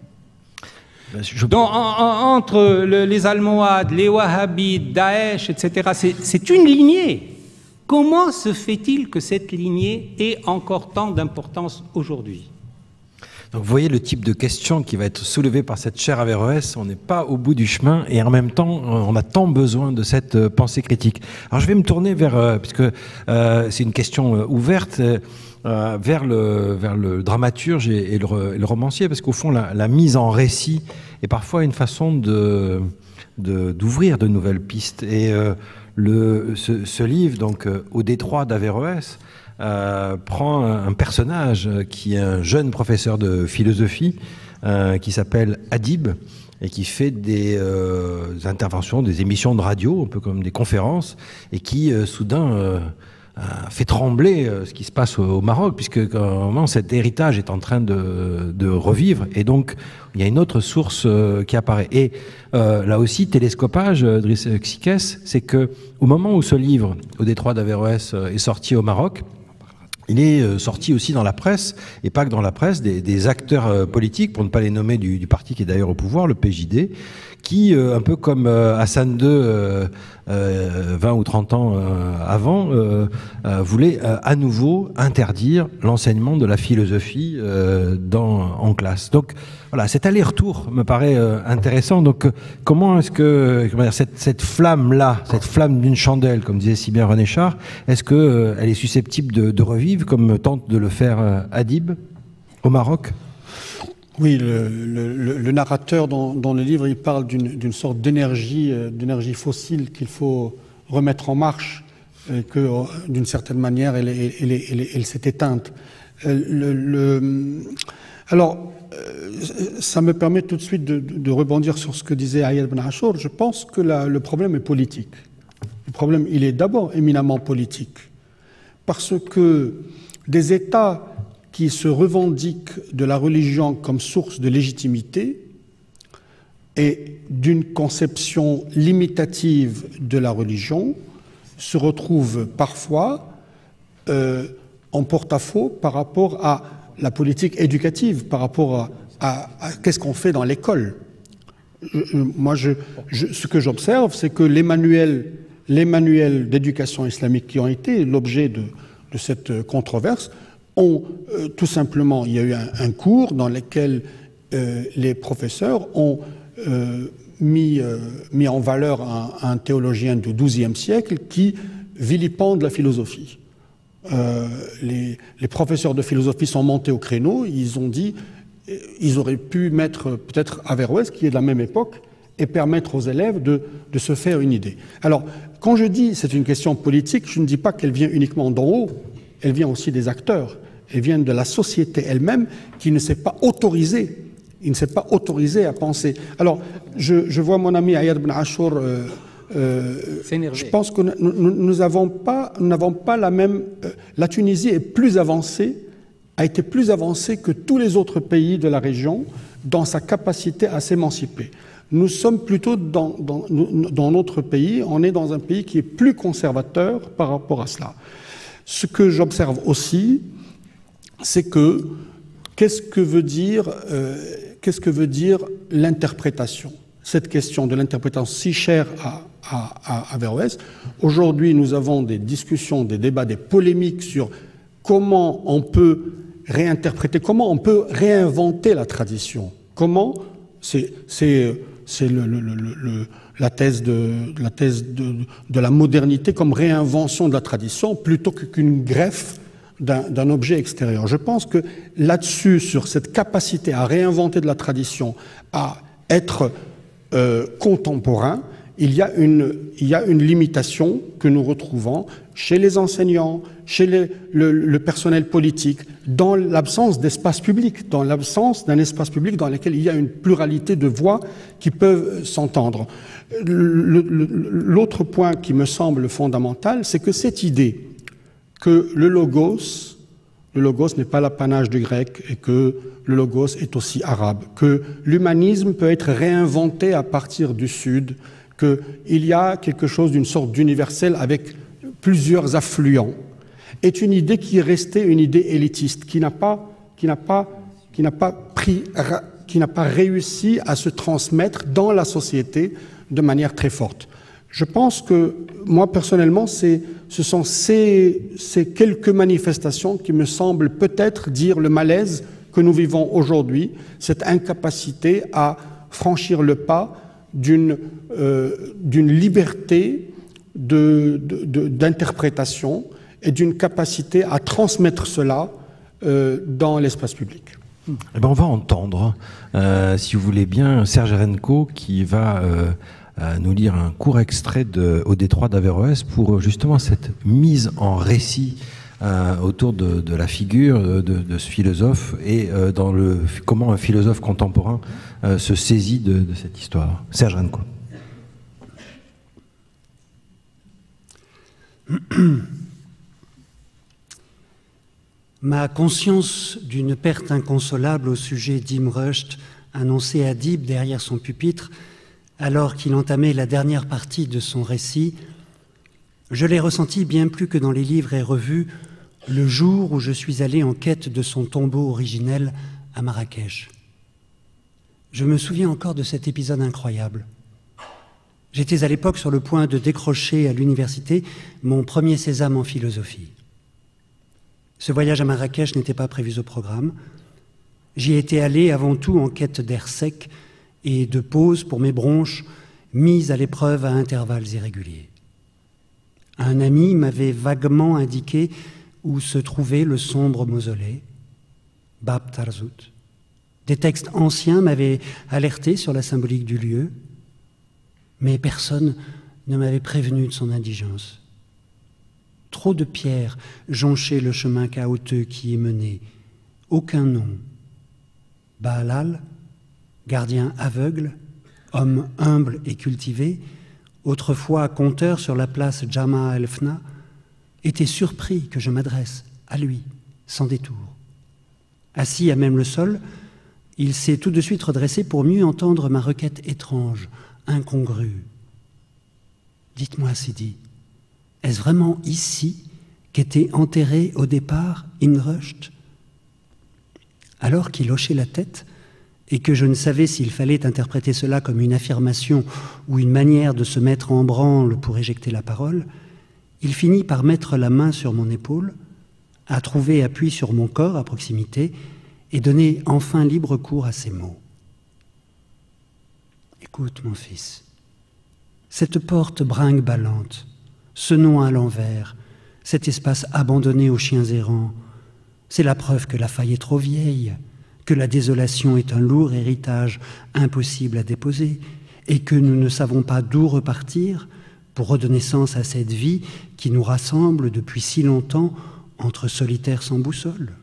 Donc, entre les Almohades, les Wahhabites, Daesh, etc., c'est une lignée. Comment se fait-il que cette lignée ait encore tant d'importance aujourd'hui ? Donc vous voyez le type de question qui va être soulevée par cette chaire Averroès. On n'est pas au bout du chemin et en même temps, on a tant besoin de cette pensée critique. Alors je vais me tourner vers, puisque c'est une question ouverte, vers le dramaturge et le romancier, parce qu'au fond, la mise en récit est parfois une façon d'ouvrir de nouvelles pistes. Et ce livre, donc Au détroit d'Averroès, prend un personnage qui est un jeune professeur de philosophie qui s'appelle Adib et qui fait des interventions, des émissions de radio, un peu comme des conférences, et qui soudain fait trembler ce qui se passe au Maroc, puisque vraiment cet héritage est en train de revivre, et donc il y a une autre source qui apparaît. Et là aussi, télescopage, Driss Xiques, c'est que au moment où ce livre, Au détroit d'Averroès, est sorti au Maroc, il est sorti aussi dans la presse, et pas que dans la presse, des acteurs politiques, pour ne pas les nommer, du parti qui est d'ailleurs au pouvoir, le PJD, qui, un peu comme Hassan II, 20 ou 30 ans avant, voulait à nouveau interdire l'enseignement de la philosophie en classe. Donc voilà, cet aller-retour me paraît intéressant. Donc comment est-ce que cette flamme-là, cette flamme d'une chandelle, comme disait si bien René Char, est-ce qu'elle est susceptible de revivre, comme tente de le faire Adib au Maroc ? Oui, le narrateur dans le livre, il parle d'une sorte d'énergie fossile qu'il faut remettre en marche, et que d'une certaine manière, elle s'est éteinte. Alors, ça me permet tout de suite de rebondir sur ce que disait Ayad Ben Achour. Je pense que le problème est politique. Le problème, il est d'abord éminemment politique, parce que des États qui se revendiquent de la religion comme source de légitimité et d'une conception limitative de la religion se retrouvent parfois en porte-à-faux par rapport à la politique éducative, par rapport à qu'est-ce qu'on fait dans l'école. Ce que j'observe, c'est que les manuels d'éducation islamique qui ont été l'objet de cette controverse tout simplement, il y a eu un cours dans lequel les professeurs ont mis en valeur un théologien du XIIe siècle qui vilipende la philosophie. Les professeurs de philosophie sont montés au créneau, ils ont dit, ils auraient pu mettre peut-être Averroès, qui est de la même époque, et permettre aux élèves de se faire une idée. Alors, quand je dis c'est une question politique, je ne dis pas qu'elle vient uniquement d'en haut, elle vient aussi des acteurs. Elle vient de la société elle-même qui ne s'est pas autorisée. Il ne s'est pas autorisé à penser. Alors, je vois mon ami Ayad Ben Achour. Je pense que nous n'avons pas la même. La Tunisie est plus avancée, a été plus avancée que tous les autres pays de la région dans sa capacité à s'émanciper. Nous sommes plutôt dans notre pays, on est dans un pays qui est plus conservateur par rapport à cela. Ce que j'observe aussi, c'est que qu'est-ce que veut dire l'interprétation ? Cette question de l'interprétation si chère à Averroès. Aujourd'hui, nous avons des discussions, des débats, des polémiques sur comment on peut réinterpréter, comment on peut réinventer la tradition. Comment c'est la thèse de la modernité comme réinvention de la tradition plutôt qu'une greffe d'un objet extérieur. Je pense que là-dessus, sur cette capacité à réinventer de la tradition, à être contemporain, il y a une limitation que nous retrouvons chez les enseignants, chez le personnel politique, dans l'absence d'espace public, dans l'absence d'un espace public dans lequel il y a une pluralité de voix qui peuvent s'entendre. L'autre point qui me semble fondamental, c'est que cette idée que le logos n'est pas l'apanage du grec et que le logos est aussi arabe, que l'humanisme peut être réinventé à partir du Sud, qu'il y a quelque chose d'une sorte d'universel avec plusieurs affluents, est une idée qui est restée une idée élitiste, qui n'a pas réussi à se transmettre dans la société de manière très forte. Je pense que, moi personnellement, ce sont ces quelques manifestations qui me semblent peut-être dire le malaise que nous vivons aujourd'hui, cette incapacité à franchir le pas d'une liberté d'interprétation et d'une capacité à transmettre cela dans l'espace public. Eh ben on va entendre, si vous voulez bien, Serge Erenko qui va nous lire un court extrait au détroit d'Averroès pour justement cette mise en récit autour de la figure de ce philosophe et comment un philosophe contemporain se saisit de cette histoire. Serge Erenko. Ma conscience d'une perte inconsolable au sujet d'Ibn Rushd, annoncée à Dib derrière son pupitre, alors qu'il entamait la dernière partie de son récit, je l'ai ressenti bien plus que dans les livres et revues le jour où je suis allé en quête de son tombeau originel à Marrakech. Je me souviens encore de cet épisode incroyable. J'étais à l'époque sur le point de décrocher à l'université mon premier sésame en philosophie. Ce voyage à Marrakech n'était pas prévu au programme. J'y étais allé avant tout en quête d'air sec et de pause pour mes bronches mises à l'épreuve à intervalles irréguliers. Un ami m'avait vaguement indiqué où se trouvait le sombre mausolée, Bab Tarzout. Des textes anciens m'avaient alerté sur la symbolique du lieu, mais personne ne m'avait prévenu de son indigence. Trop de pierres jonchaient le chemin chaotique qui y menait. Aucun nom. Baalal, gardien aveugle, homme humble et cultivé, autrefois compteur sur la place Jama el-Fna, était surpris que je m'adresse à lui, sans détour. Assis à même le sol, il s'est tout de suite redressé pour mieux entendre ma requête étrange, incongrue. « Dites-moi, Sidi, est-ce vraiment ici qu'était enterré au départ Ibn Rushd ?» Alors qu'il hochait la tête et que je ne savais s'il fallait interpréter cela comme une affirmation ou une manière de se mettre en branle pour éjecter la parole, il finit par mettre la main sur mon épaule, à trouver appui sur mon corps à proximité et donner enfin libre cours à ces mots. « Écoute, mon fils, cette porte brinque-ballante, ce nom à l'envers, cet espace abandonné aux chiens errants, c'est la preuve que la faille est trop vieille, que la désolation est un lourd héritage impossible à déposer et que nous ne savons pas d'où repartir pour redonner sens à cette vie qui nous rassemble depuis si longtemps entre solitaires sans boussole.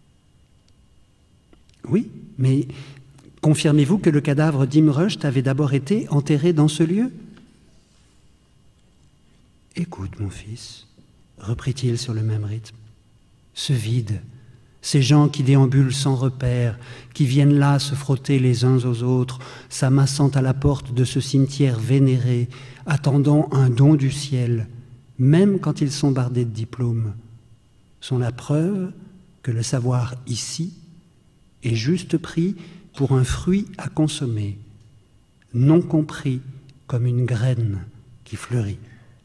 Oui, mais confirmez-vous que le cadavre d'Ibn Rushd avait d'abord été enterré dans ce lieu ? Écoute, mon fils, reprit-il sur le même rythme, ce vide, ces gens qui déambulent sans repère, qui viennent là se frotter les uns aux autres, s'amassant à la porte de ce cimetière vénéré, attendant un don du ciel, même quand ils sont bardés de diplômes, sont la preuve que le savoir ici est juste pris pour un fruit à consommer, non compris comme une graine qui fleurit.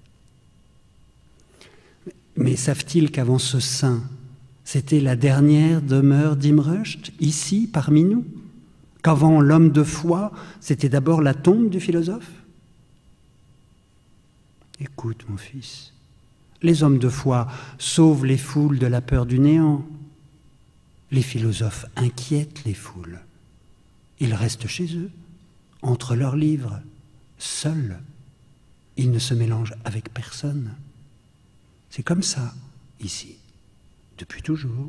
Mais savent-ils qu'avant ce saint, c'était la dernière demeure d'Ibn Rushd, ici, parmi nous, Qu'avant l'homme de foi, c'était d'abord la tombe du philosophe? Écoute, mon fils, les hommes de foi sauvent les foules de la peur du néant. Les philosophes inquiètent les foules. Ils restent chez eux, entre leurs livres, seuls. Ils ne se mélangent avec personne. C'est comme ça, ici, depuis toujours.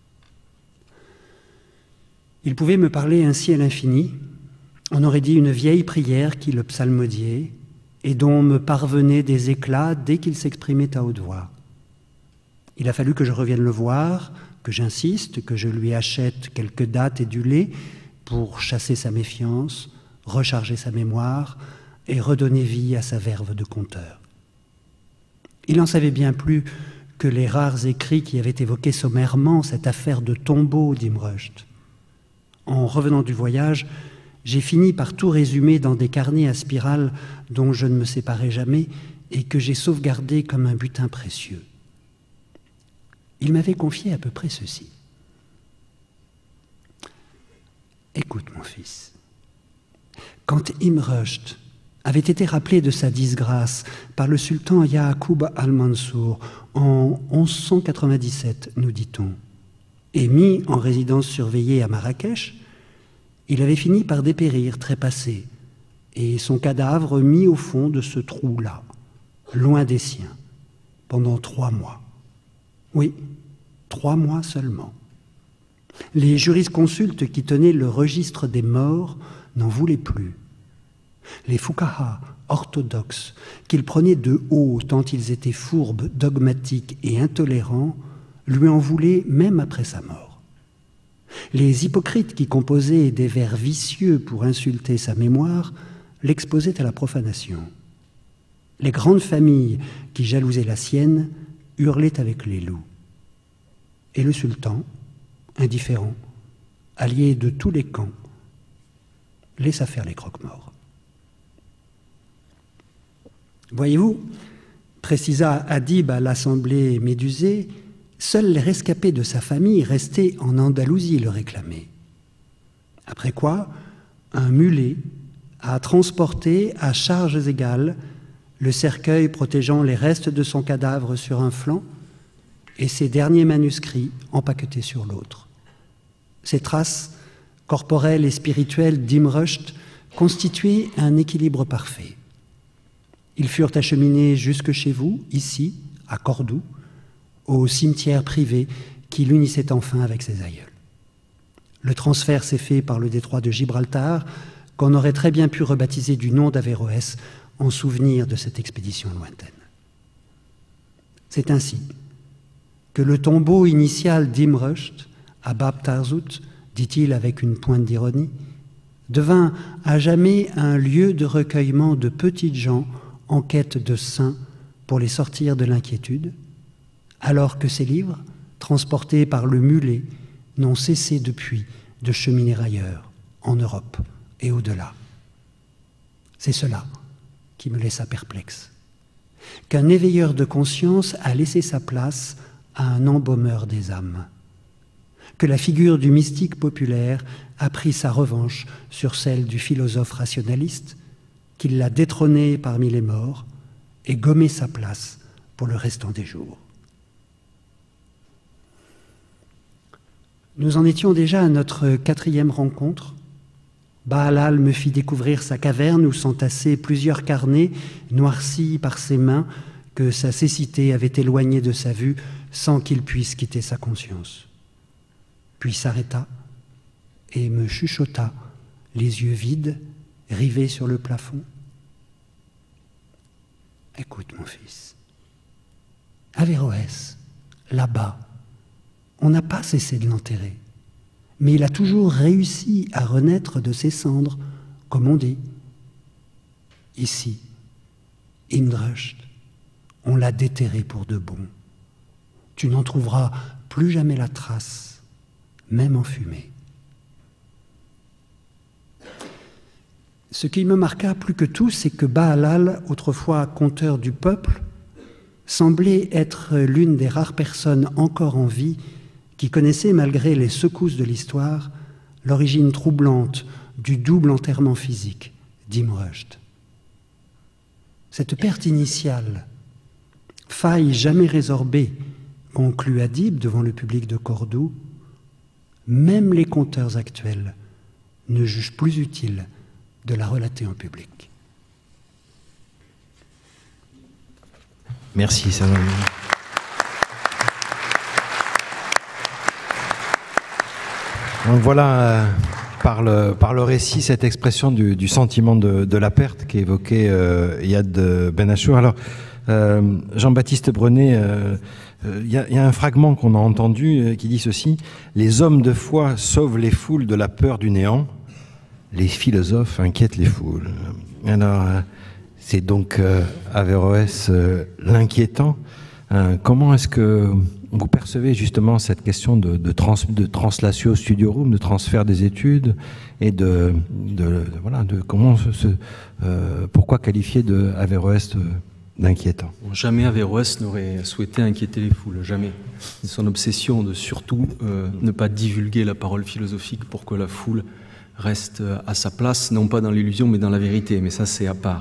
Il pouvait me parler ainsi à l'infini. On aurait dit une vieille prière qui le psalmodiait et dont me parvenaient des éclats dès qu'il s'exprimait à haute voix. Il a fallu que je revienne le voir, que j'insiste, que je lui achète quelques dates et du lait pour chasser sa méfiance, recharger sa mémoire et redonner vie à sa verve de conteur. Il en savait bien plus que les rares écrits qui avaient évoqué sommairement cette affaire de tombeau d'Imrush. En revenant du voyage, j'ai fini par tout résumer dans des carnets à spirale dont je ne me séparais jamais et que j'ai sauvegardés comme un butin précieux. Il m'avait confié à peu près ceci. Écoute, mon fils, quand Imrush avait été rappelé de sa disgrâce par le sultan Ya'qub al-Mansour en 1197, nous dit-on, et mis en résidence surveillée à Marrakech, il avait fini par dépérir trépassé, et son cadavre mis au fond de ce trou-là, loin des siens, pendant 3 mois. Oui, 3 mois seulement. Les jurisconsultes qui tenaient le registre des morts n'en voulaient plus. Les fuqaha orthodoxes, qu'ils prenaient de haut tant ils étaient fourbes, dogmatiques et intolérants, lui en voulaient même après sa mort. Les hypocrites qui composaient des vers vicieux pour insulter sa mémoire l'exposaient à la profanation. Les grandes familles qui jalousaient la sienne hurlaient avec les loups. Et le sultan, indifférent, allié de tous les camps, laissa faire les croque-morts. Voyez-vous, précisa Adib à l'assemblée médusée, seuls les rescapés de sa famille restés en Andalousie le réclamaient. Après quoi, un mulet a transporté à charges égales le cercueil protégeant les restes de son cadavre sur un flanc et ses derniers manuscrits empaquetés sur l'autre. Ces traces, corporelles et spirituelles d'Imrush, constituaient un équilibre parfait. Ils furent acheminés jusque chez vous, ici, à Cordoue, au cimetière privé qui l'unissait enfin avec ses aïeuls. Le transfert s'est fait par le détroit de Gibraltar, qu'on aurait très bien pu rebaptiser du nom d'Averroès en souvenir de cette expédition lointaine. C'est ainsi que le tombeau initial d'Imrush, à Bab Tarzout, dit-il avec une pointe d'ironie, devint à jamais un lieu de recueillement de petites gens en quête de saints pour les sortir de l'inquiétude, alors que ces livres, transportés par le mulet, n'ont cessé depuis de cheminer ailleurs, en Europe et au-delà. C'est cela qui me laissa perplexe, qu'un éveilleur de conscience a laissé sa place à un embaumeur des âmes, que la figure du mystique populaire a pris sa revanche sur celle du philosophe rationaliste, qu'il l'a détrôné parmi les morts et gommé sa place pour le restant des jours. Nous en étions déjà à notre 4e rencontre. Bahalal me fit découvrir sa caverne où s'entassaient plusieurs carnets noircis par ses mains que sa cécité avait éloignés de sa vue sans qu'il puisse quitter sa conscience. Puis s'arrêta et me chuchota, les yeux vides, rivés sur le plafond. Écoute, mon fils, Averroès, là-bas, on n'a pas cessé de l'enterrer, mais il a toujours réussi à renaître de ses cendres, comme on dit. Ici, Imrush, on l'a déterré pour de bon. Tu n'en trouveras plus jamais la trace, même en fumée. Ce qui me marqua plus que tout, c'est que Bahalal, autrefois conteur du peuple, semblait être l'une des rares personnes encore en vie qui connaissait, malgré les secousses de l'histoire, l'origine troublante du double enterrement physique d'Ibn Rushd. Cette perte initiale, faille jamais résorbée, conclut Adib devant le public de Cordoue, même les conteurs actuels ne jugent plus utile de la relater en public. Merci, Salomon. Donc voilà, par le récit, cette expression du sentiment de la perte qu'évoquait Iyad Ben Achour. Alors, Jean-Baptiste Brenet, il y a un fragment qu'on a entendu qui dit ceci: « Les hommes de foi sauvent les foules de la peur du néant, les philosophes inquiètent les foules. » Alors, c'est donc Averroès l'inquiétant. Comment est-ce que vous percevez justement cette question de translatio studiorum, de transfert des études, et voilà, comment pourquoi qualifier Averroès d'inquiétant? Jamais Averroès n'aurait souhaité inquiéter les foules, jamais. C'est son obsession de surtout ne pas divulguer la parole philosophique pour que la foule reste à sa place, non pas dans l'illusion mais dans la vérité, mais ça c'est à part.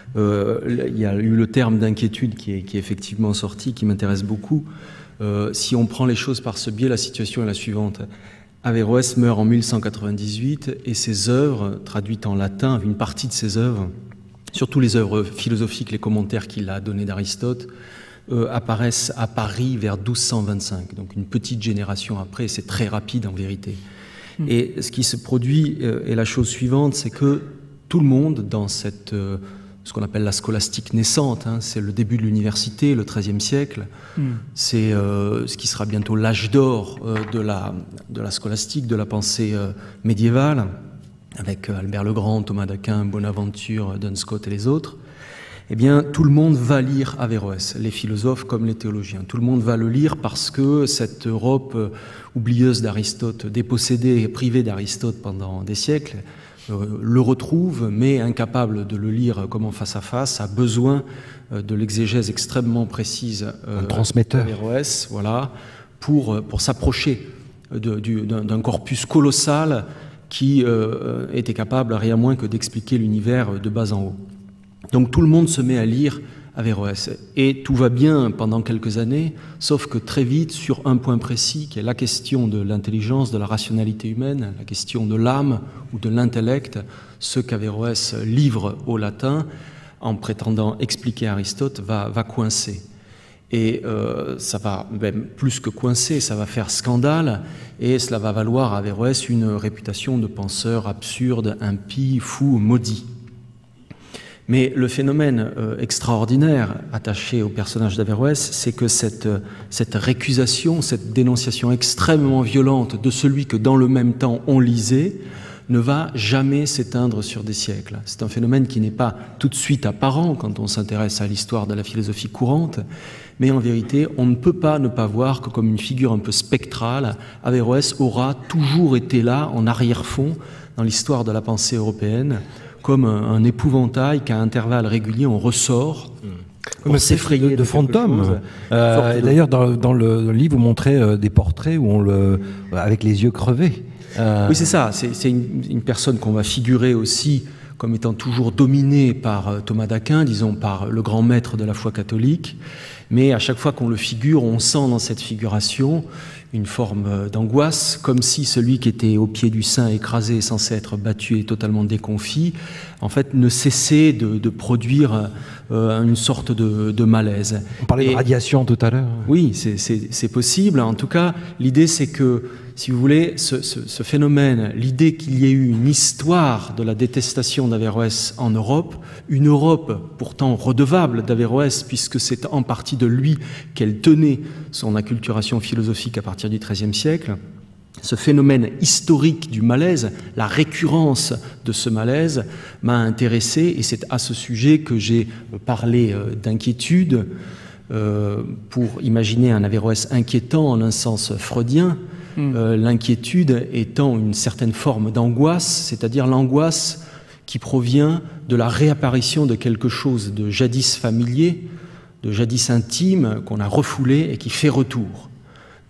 Il y a eu le terme d'inquiétude qui est effectivement sorti, qui m'intéresse beaucoup. Si on prend les choses par ce biais, la situation est la suivante. Averroès meurt en 1198 et ses œuvres, traduites en latin, une partie de ses œuvres, surtout les œuvres philosophiques, les commentaires qu'il a donnés d'Aristote, apparaissent à Paris vers 1225, donc une petite génération après, c'est très rapide en vérité. Et ce qui se produit est la chose suivante, c'est que tout le monde dans cette... ce qu'on appelle la scolastique naissante, hein, c'est le début de l'université, le XIIIe siècle, c'est ce qui sera bientôt l'âge d'or de la scolastique, de la pensée médiévale, avec Albert le Grand, Thomas d'Aquin, Bonaventure, Duns Scotus et les autres. Eh bien, tout le monde va lire Averroès, les philosophes comme les théologiens. Tout le monde va le lire parce que cette Europe oublieuse d'Aristote, dépossédée et privée d'Aristote pendant des siècles, le retrouve, mais incapable de le lire comme en face à face, a besoin de l'exégèse extrêmement précise d'Averroès, voilà, pour s'approcher d'un corpus colossal qui était capable, rien moins que d'expliquer l'univers de bas en haut. Donc tout le monde se met à lire Averroès. Et tout va bien pendant quelques années, sauf que très vite, sur un point précis, qui est la question de l'intelligence, de la rationalité humaine, la question de l'âme ou de l'intellect, ce qu'Averroès livre au latin, en prétendant expliquer Aristote, va coincer. Et ça va, même plus que coincer, ça va faire scandale, et cela va valoir à Averroès une réputation de penseur absurde, impie, fou, maudit. Mais le phénomène extraordinaire attaché au personnage d'Averroès, c'est que cette récusation, cette dénonciation extrêmement violente de celui que dans le même temps on lisait, ne va jamais s'éteindre sur des siècles. C'est un phénomène qui n'est pas tout de suite apparent quand on s'intéresse à l'histoire de la philosophie courante, mais en vérité, on ne peut pas ne pas voir que comme une figure un peu spectrale, Averroès aura toujours été là, en arrière-fond, dans l'histoire de la pensée européenne, comme un épouvantail qu'à intervalles réguliers on ressort pour s'effrayer de fantômes. D'ailleurs, dans le livre, vous montrez des portraits où avec les yeux crevés. Oui, c'est ça. C'est une personne qu'on va figurer aussi comme étant toujours dominée par Thomas d'Aquin, disons par le grand maître de la foi catholique. Mais à chaque fois qu'on le figure, on sent dans cette figuration une forme d'angoisse, comme si celui qui était au pied du saint, écrasé, censé être battu et totalement déconfit, en fait, ne cessait de produire une sorte de malaise. On parlait de radiation tout à l'heure. Oui, c'est possible. En tout cas, l'idée, c'est que, si vous voulez, ce phénomène, l'idée qu'il y ait eu une histoire de la détestation d'Averroès en Europe, une Europe pourtant redevable d'Averroès, puisque c'est en partie de lui qu'elle tenait son acculturation philosophique à partir du XIIIe siècle, ce phénomène historique du malaise, la récurrence de ce malaise m'a intéressé, et c'est à ce sujet que j'ai parlé d'inquiétude pour imaginer un Averroès inquiétant en un sens freudien, l'inquiétude étant une certaine forme d'angoisse, c'est-à-dire l'angoisse qui provient de la réapparition de quelque chose de jadis familier, de jadis intime, qu'on a refoulé et qui fait retour.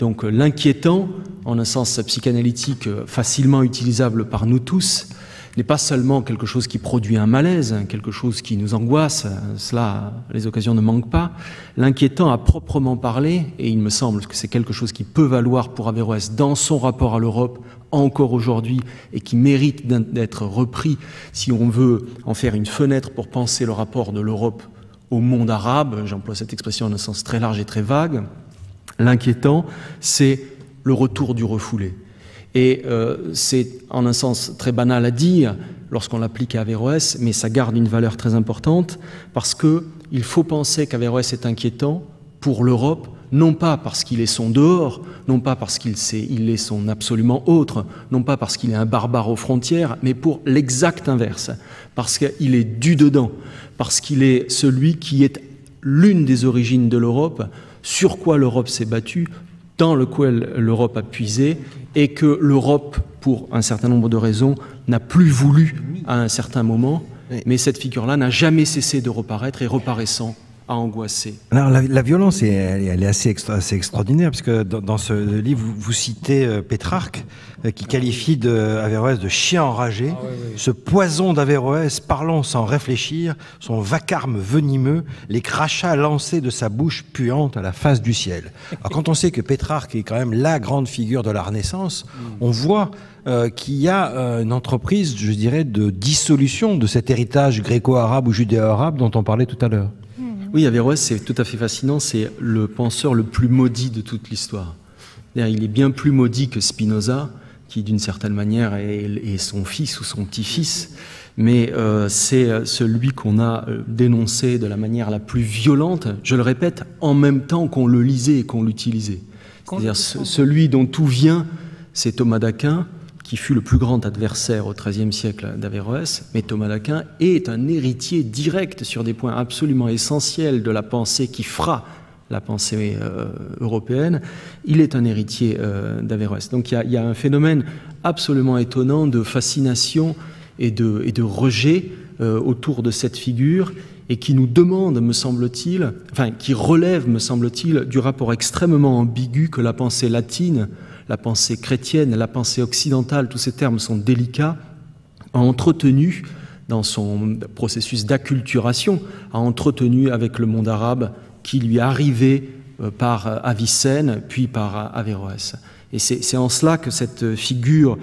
Donc l'inquiétant, en un sens psychanalytique facilement utilisable par nous tous, n'est pas seulement quelque chose qui produit un malaise, quelque chose qui nous angoisse, cela, les occasions ne manquent pas. L'inquiétant à proprement parler, et il me semble que c'est quelque chose qui peut valoir pour Averroès dans son rapport à l'Europe encore aujourd'hui et qui mérite d'être repris si on veut en faire une fenêtre pour penser le rapport de l'Europe au monde arabe, j'emploie cette expression en un sens très large et très vague. L'inquiétant, c'est le retour du refoulé. Et c'est en un sens très banal à dire lorsqu'on l'applique à Averroès, mais ça garde une valeur très importante parce qu'il faut penser qu'Averroès est inquiétant pour l'Europe, non pas parce qu'il est son dehors, non pas parce qu'il est son absolument autre, non pas parce qu'il est un barbare aux frontières, mais pour l'exact inverse, parce qu'il est du dedans, parce qu'il est celui qui est l'une des origines de l'Europe, sur quoi l'Europe s'est battue, dans lequel l'Europe a puisé, et que l'Europe, pour un certain nombre de raisons, n'a plus voulu à un certain moment, mais cette figure-là n'a jamais cessé de reparaître et reparaissant à angoisser. Alors la violence, elle est assez extraordinaire, parce que dans ce livre, vous citez Pétrarque, qui qualifie Averroès de chien enragé, ce poison d'Averroès parlant sans réfléchir, son vacarme venimeux, les crachats lancés de sa bouche puante à la face du ciel. Alors quand on sait que Pétrarque est quand même la grande figure de la Renaissance, on voit qu'il y a une entreprise, je dirais, de dissolution de cet héritage gréco-arabe ou judéo-arabe dont on parlait tout à l'heure. Oui, Averroès, c'est tout à fait fascinant, c'est le penseur le plus maudit de toute l'histoire. Il est bien plus maudit que Spinoza, qui d'une certaine manière est son fils ou son petit-fils, mais c'est celui qu'on a dénoncé de la manière la plus violente, je le répète, en même temps qu'on le lisait et qu'on l'utilisait. C'est-à-dire celui dont tout vient, c'est Thomas d'Aquin, qui fut le plus grand adversaire au XIIIe siècle d'Averroès, mais Thomas d'Aquin est un héritier direct sur des points absolument essentiels de la pensée qui fera la pensée européenne. Il est un héritier d'Averroès. Donc il y a un phénomène absolument étonnant de fascination et de rejet autour de cette figure, et qui nous demande, me semble-t-il, enfin qui relève, me semble-t-il, du rapport extrêmement ambigu que la pensée latine, la pensée chrétienne, la pensée occidentale, tous ces termes sont délicats, a entretenu dans son processus d'acculturation, a entretenu avec le monde arabe qui lui arrivait par Avicenne, puis par Averroès. Et c'est en cela que cette figure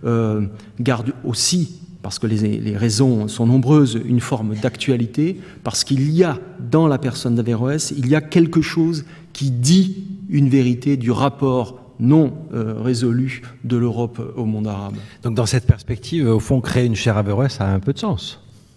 garde aussi, parce que les raisons sont nombreuses, une forme d'actualité, parce qu'il y a dans la personne d'Averroès, il y a quelque chose qui dit une vérité du rapport non résolu de l'Europe au monde arabe. Donc dans cette perspective, au fond, créer une chaire Averroès a un peu de sens.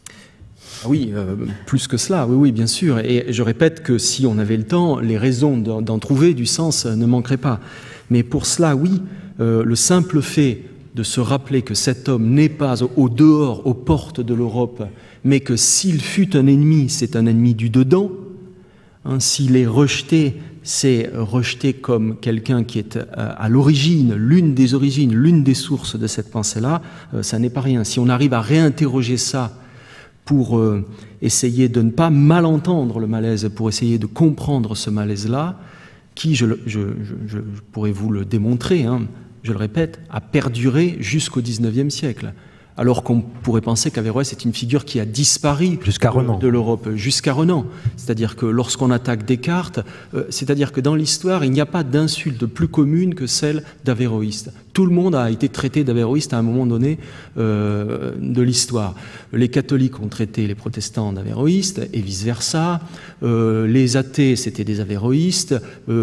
Oui, plus que cela, oui, bien sûr. Et je répète que si on avait le temps, les raisons d'en trouver du sens ne manqueraient pas. Mais pour cela, oui, le simple fait de se rappeler que cet homme n'est pas au dehors, aux portes de l'Europe, mais que s'il fut un ennemi, c'est un ennemi du dedans. Hein, s'il est rejeté, c'est rejeté comme quelqu'un qui est à l'origine, l'une des sources de cette pensée-là, ça n'est pas rien. Si on arrive à réinterroger ça pour essayer de ne pas mal entendre le malaise, pour essayer de comprendre ce malaise-là, qui, je pourrais vous le démontrer, hein, je le répète, a perduré jusqu'au XIXe siècle. Alors qu'on pourrait penser qu'Averroès est une figure qui a disparu de l'Europe, jusqu'à Renan. C'est-à-dire que lorsqu'on attaque Descartes, c'est-à-dire que dans l'histoire, il n'y a pas d'insulte plus commune que celle d'avéroïste. Tout le monde a été traité d'avéroïste à un moment donné de l'histoire. Les catholiques ont traité les protestants d'avéroïstes et vice-versa. Les athées, c'était des avéroïstes.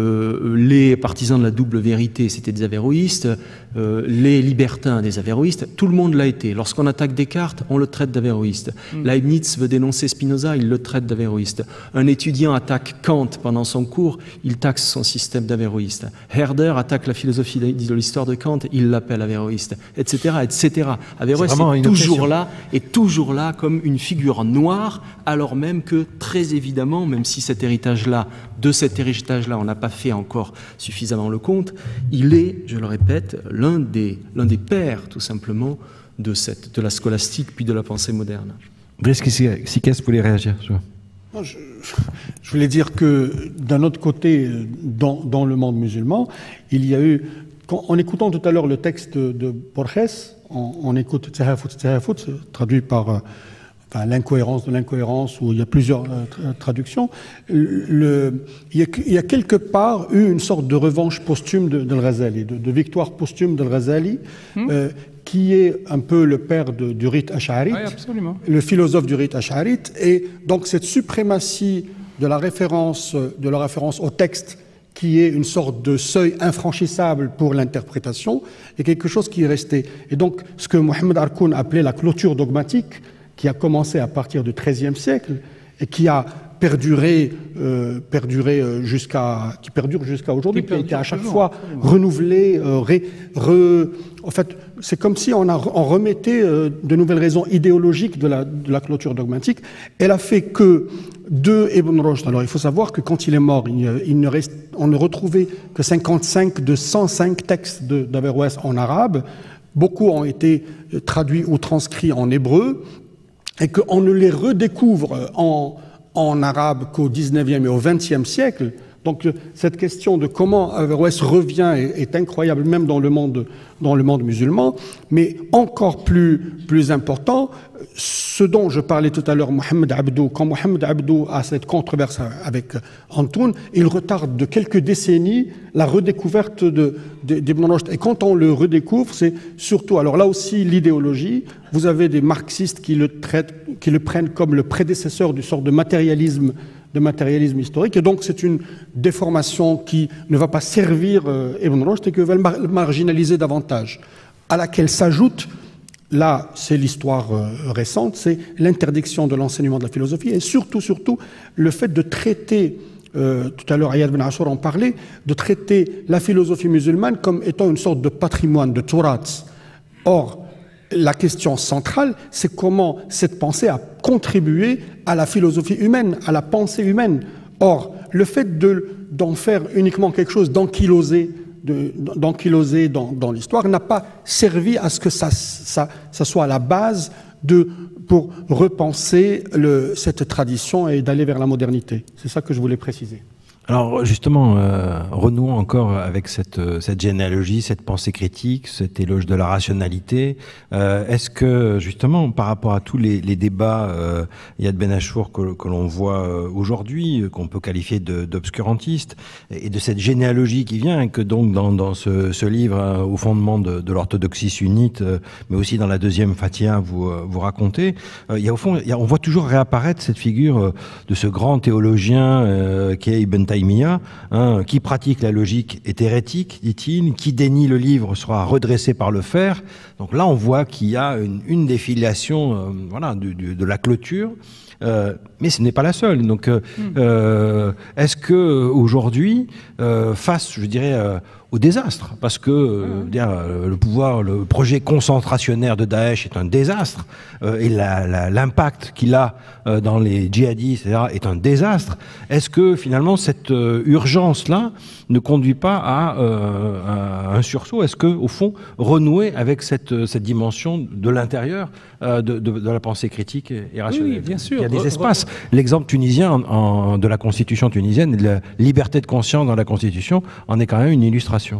Les partisans de la double vérité, c'était des avéroïstes. Les libertins, des avéroïstes. Tout le monde l'a été. Lorsqu'on attaque Descartes, on le traite d'avéroïste. Leibniz veut dénoncer Spinoza, il le traite d'avéroïste. Un étudiant attaque Kant pendant son cours, il taxe son système d'avéroïste. Herder attaque la philosophie de l'histoire de Kant, il l'appelle avéroïste, etc., etc. Averroès est toujours là comme une figure noire, alors même que, très évidemment, même si cet héritage-là, on n'a pas fait encore suffisamment le compte, il est, je le répète, l'un des pères, tout simplement, de la scolastique puis de la pensée moderne. Brice Siquès voulait réagir. Je voulais dire que d'un autre côté, dans le monde musulman, il y a eu, en écoutant tout à l'heure le texte de Borges, on écoute Tsahafut, traduit par l'incohérence de l'incohérence, où il y a plusieurs traductions. Il y a quelque part eu une sorte de revanche posthume d'Al Ghazali, de victoire posthume d'Al Ghazali, qui est un peu le père du rite ash'arite, le philosophe du rite ash'arite, et donc cette suprématie de la référence au texte, qui est une sorte de seuil infranchissable pour l'interprétation, est quelque chose qui est resté. Et donc, ce que Mohamed Harkoun appelait la clôture dogmatique, qui a commencé à partir du XIIIe siècle et qui a perduré jusqu'à aujourd'hui, qui a été à chaque fois renouvelé, en fait, c'est comme si on remettait de nouvelles raisons idéologiques de la clôture dogmatique. Elle a fait que de Ibn Rushd, alors il faut savoir que quand il est mort, on ne retrouvait que 55 de 105 textes d'Averroès en arabe. Beaucoup ont été traduits ou transcrits en hébreu, et qu'on ne les redécouvre en arabe qu'au XIXe et au XXe siècle. Donc cette question de comment Averroès revient est incroyable, même dans le monde musulman. Mais encore plus important, ce dont je parlais tout à l'heure, Mohamed Abdou, quand Mohamed Abdou a cette controverse avec Antoun, il retarde de quelques décennies la redécouverte d'Ibn Rushd. Et quand on le redécouvre, c'est surtout, alors là aussi l'idéologie, vous avez des marxistes qui le prennent comme le prédécesseur du sort de matérialisme historique, et donc c'est une déformation qui ne va pas servir Ibn Rushd et qui va le marginaliser davantage, à laquelle s'ajoute, là c'est l'histoire récente, c'est l'interdiction de l'enseignement de la philosophie, et surtout le fait de traiter, tout à l'heure Ayad Ben Ashour en parlait, de traiter la philosophie musulmane comme étant une sorte de patrimoine, de turat. Or, la question centrale, c'est comment cette pensée a contribué à la philosophie humaine, à la pensée humaine. Or, le fait d'en faire uniquement quelque chose d'ankylosé dans l'histoire n'a pas servi à ce que ça soit à la base pour repenser cette tradition et d'aller vers la modernité. C'est ça que je voulais préciser. Alors justement, renouons encore avec cette généalogie, cette pensée critique, cet éloge de la rationalité. Est-ce que justement, par rapport à tous les débats Yad Ben Achour que l'on voit aujourd'hui, qu'on peut qualifier d'obscurantistes, et de cette généalogie qui vient, que donc dans ce livre au fondement de l'orthodoxie sunnite, mais aussi dans la deuxième Fatiha, vous racontez, on voit toujours réapparaître cette figure de ce grand théologien qui est Ibn Taymiyyah, qui pratique la logique est hérétique, dit-il, qui dénie le livre sera redressé par le fer. Donc là, on voit qu'il y a une défilation de la clôture, mais ce n'est pas la seule. Donc, est-ce que aujourd'hui, face, je dirais, au désastre, parce que le projet concentrationnaire de Daesh est un désastre, et l'impact qu'il a dans les djihadistes, etc., est un désastre. Est-ce que finalement cette urgence-là ne conduit pas à un sursaut? Est-ce que, au fond, renouer avec cette dimension de l'intérieur de la pensée critique et rationnelle? Oui, bien sûr. Il y a des espaces. L'exemple tunisien de la Constitution tunisienne, de la liberté de conscience dans la Constitution, en est quand même une illustration.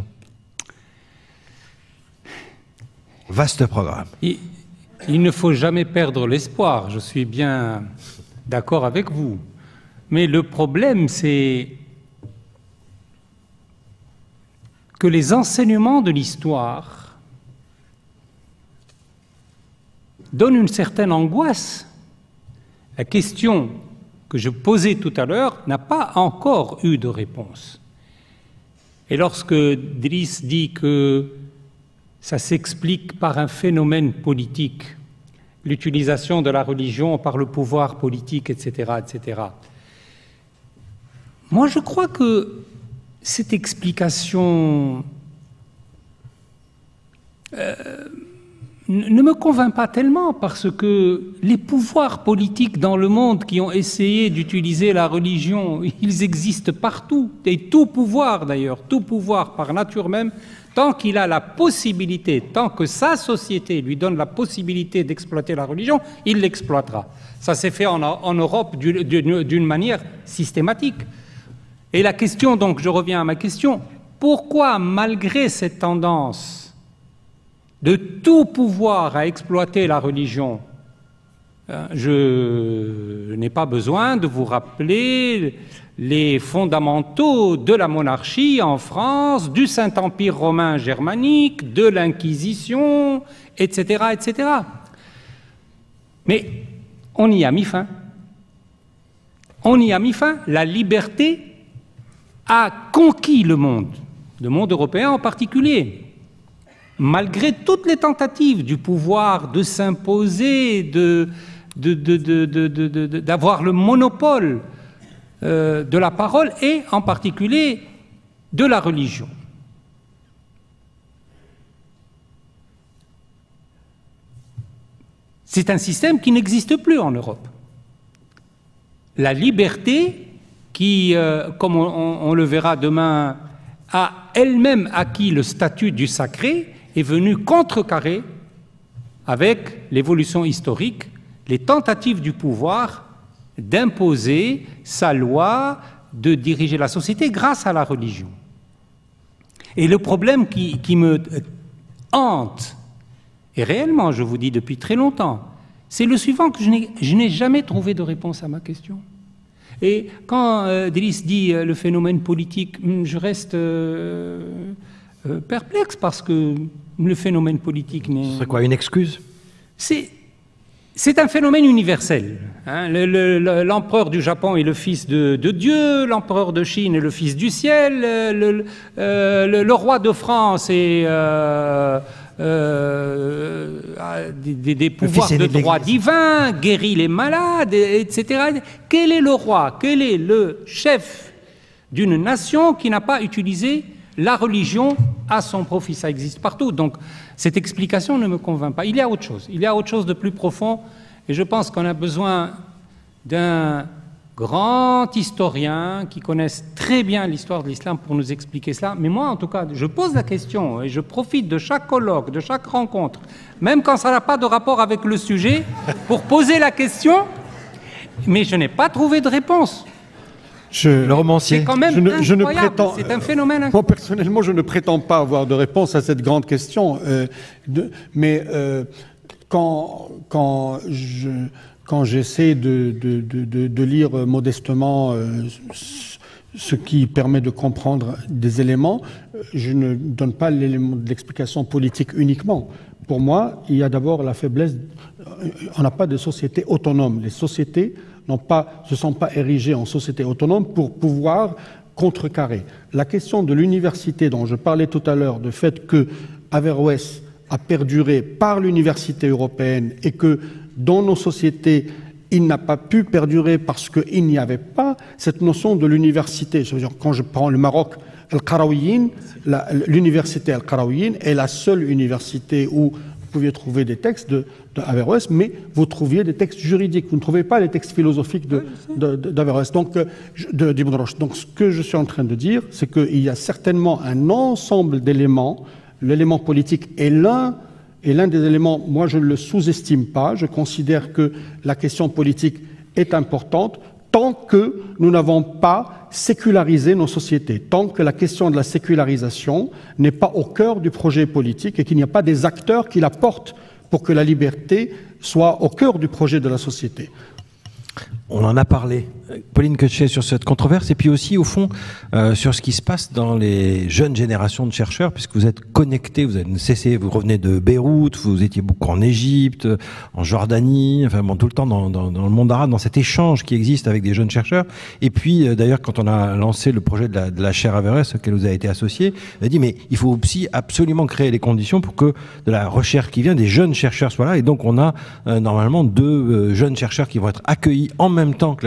Vaste programme. Il ne faut jamais perdre l'espoir, je suis bien d'accord avec vous. Mais le problème, c'est que les enseignements de l'histoire donnent une certaine angoisse. La question que je posais tout à l'heure n'a pas encore eu de réponse. Et lorsque Driss dit que ça s'explique par un phénomène politique, l'utilisation de la religion par le pouvoir politique, etc., etc. Moi, je crois que cette explication ne me convainc pas tellement, parce que les pouvoirs politiques dans le monde qui ont essayé d'utiliser la religion, ils existent partout, et tout pouvoir d'ailleurs, tout pouvoir par nature même, tant qu'il a la possibilité, tant que sa société lui donne la possibilité d'exploiter la religion, il l'exploitera. Ça s'est fait en Europe d'une manière systématique. Et la question, donc je reviens à ma question, pourquoi malgré cette tendance de tout pouvoir à exploiter la religion, je n'ai pas besoin de vous rappeler les fondamentaux de la monarchie en France, du Saint-Empire romain germanique, de l'Inquisition, etc., etc. Mais on y a mis fin. On y a mis fin. La liberté a conquis le monde européen en particulier. Malgré toutes les tentatives du pouvoir de s'imposer, d'avoir le monopole de la parole et en particulier de la religion. C'est un système qui n'existe plus en Europe. La liberté qui, comme on le verra demain, a elle-même acquis le statut du sacré, est venue contrecarrer, avec l'évolution historique, les tentatives du pouvoir d'imposer sa loi, de diriger la société grâce à la religion. Et le problème qui me hante, et réellement, je vous dis depuis très longtemps, c'est le suivant, que je n'ai jamais trouvé de réponse à ma question. Et quand Driss dit le phénomène politique, je reste perplexe, parce que le phénomène politique n'est... Ce serait quoi, une excuse? C'est un phénomène universel. Hein. L'empereur du Japon est le fils de Dieu, l'empereur de Chine est le fils du ciel, le roi de France est des pouvoirs de droit divin, guérit les malades, etc. Quel est le roi, quel est le chef d'une nation qui n'a pas utilisé la religion à son profit? Ça existe partout. Donc, cette explication ne me convainc pas. Il y a autre chose. Il y a autre chose de plus profond. Et je pense qu'on a besoin d'un grand historien qui connaisse très bien l'histoire de l'islam pour nous expliquer cela. Mais moi, en tout cas, je pose la question et je profite de chaque colloque, de chaque rencontre, même quand ça n'a pas de rapport avec le sujet, pour poser la question. Mais je n'ai pas trouvé de réponse. Le romancier. C'est quand même incroyable, c'est un phénomène incroyable. Moi, personnellement, je ne prétends pas avoir de réponse à cette grande question. Mais quand j'essaie de lire modestement ce qui permet de comprendre des éléments, je ne donne pas l'élément de l'explication politique uniquement. Pour moi, il y a d'abord la faiblesse. On n'a pas de société autonome. Les sociétés se sont pas érigées en société autonome pour pouvoir contrecarrer. La question de l'université dont je parlais tout à l'heure, du fait que Averroès a perduré par l'université européenne et que dans nos sociétés, il n'a pas pu perdurer parce qu'il n'y avait pas cette notion de l'université. Quand je prends le Maroc, Al-Qarawiyyin, l'université Al-Qarawiyyin est la seule université où vous pouviez trouver des textes d'Averroès, mais vous trouviez des textes juridiques. Vous ne trouvez pas les textes philosophiques d'Averroès. Donc, d'Ibn Rushd. Donc, ce que je suis en train de dire, c'est qu'il y a certainement un ensemble d'éléments. L'élément politique est l'un des éléments. Moi, je ne le sous-estime pas. Je considère que la question politique est importante tant que nous n'avons pas sécularisé nos sociétés, tant que la question de la sécularisation n'est pas au cœur du projet politique et qu'il n'y a pas des acteurs qui la portent pour que la liberté soit au cœur du projet de la société. On en a parlé, Pauline Koetche, sur cette controverse, et puis aussi, au fond, sur ce qui se passe dans les jeunes générations de chercheurs, puisque vous êtes connectés, vous avez cessé, vous revenez de Beyrouth, vous étiez beaucoup en Égypte, en Jordanie, enfin bon, tout le temps dans le monde arabe, dans cet échange qui existe avec des jeunes chercheurs. Et puis, d'ailleurs, quand on a lancé le projet de la chaire Averroès, auquel vous avez été associé, on a dit, mais il faut aussi absolument créer les conditions pour que de la recherche qui vient, des jeunes chercheurs soient là. Et donc, on a normalement 2 jeunes chercheurs qui vont être accueillis en même temps que la chaire Averroès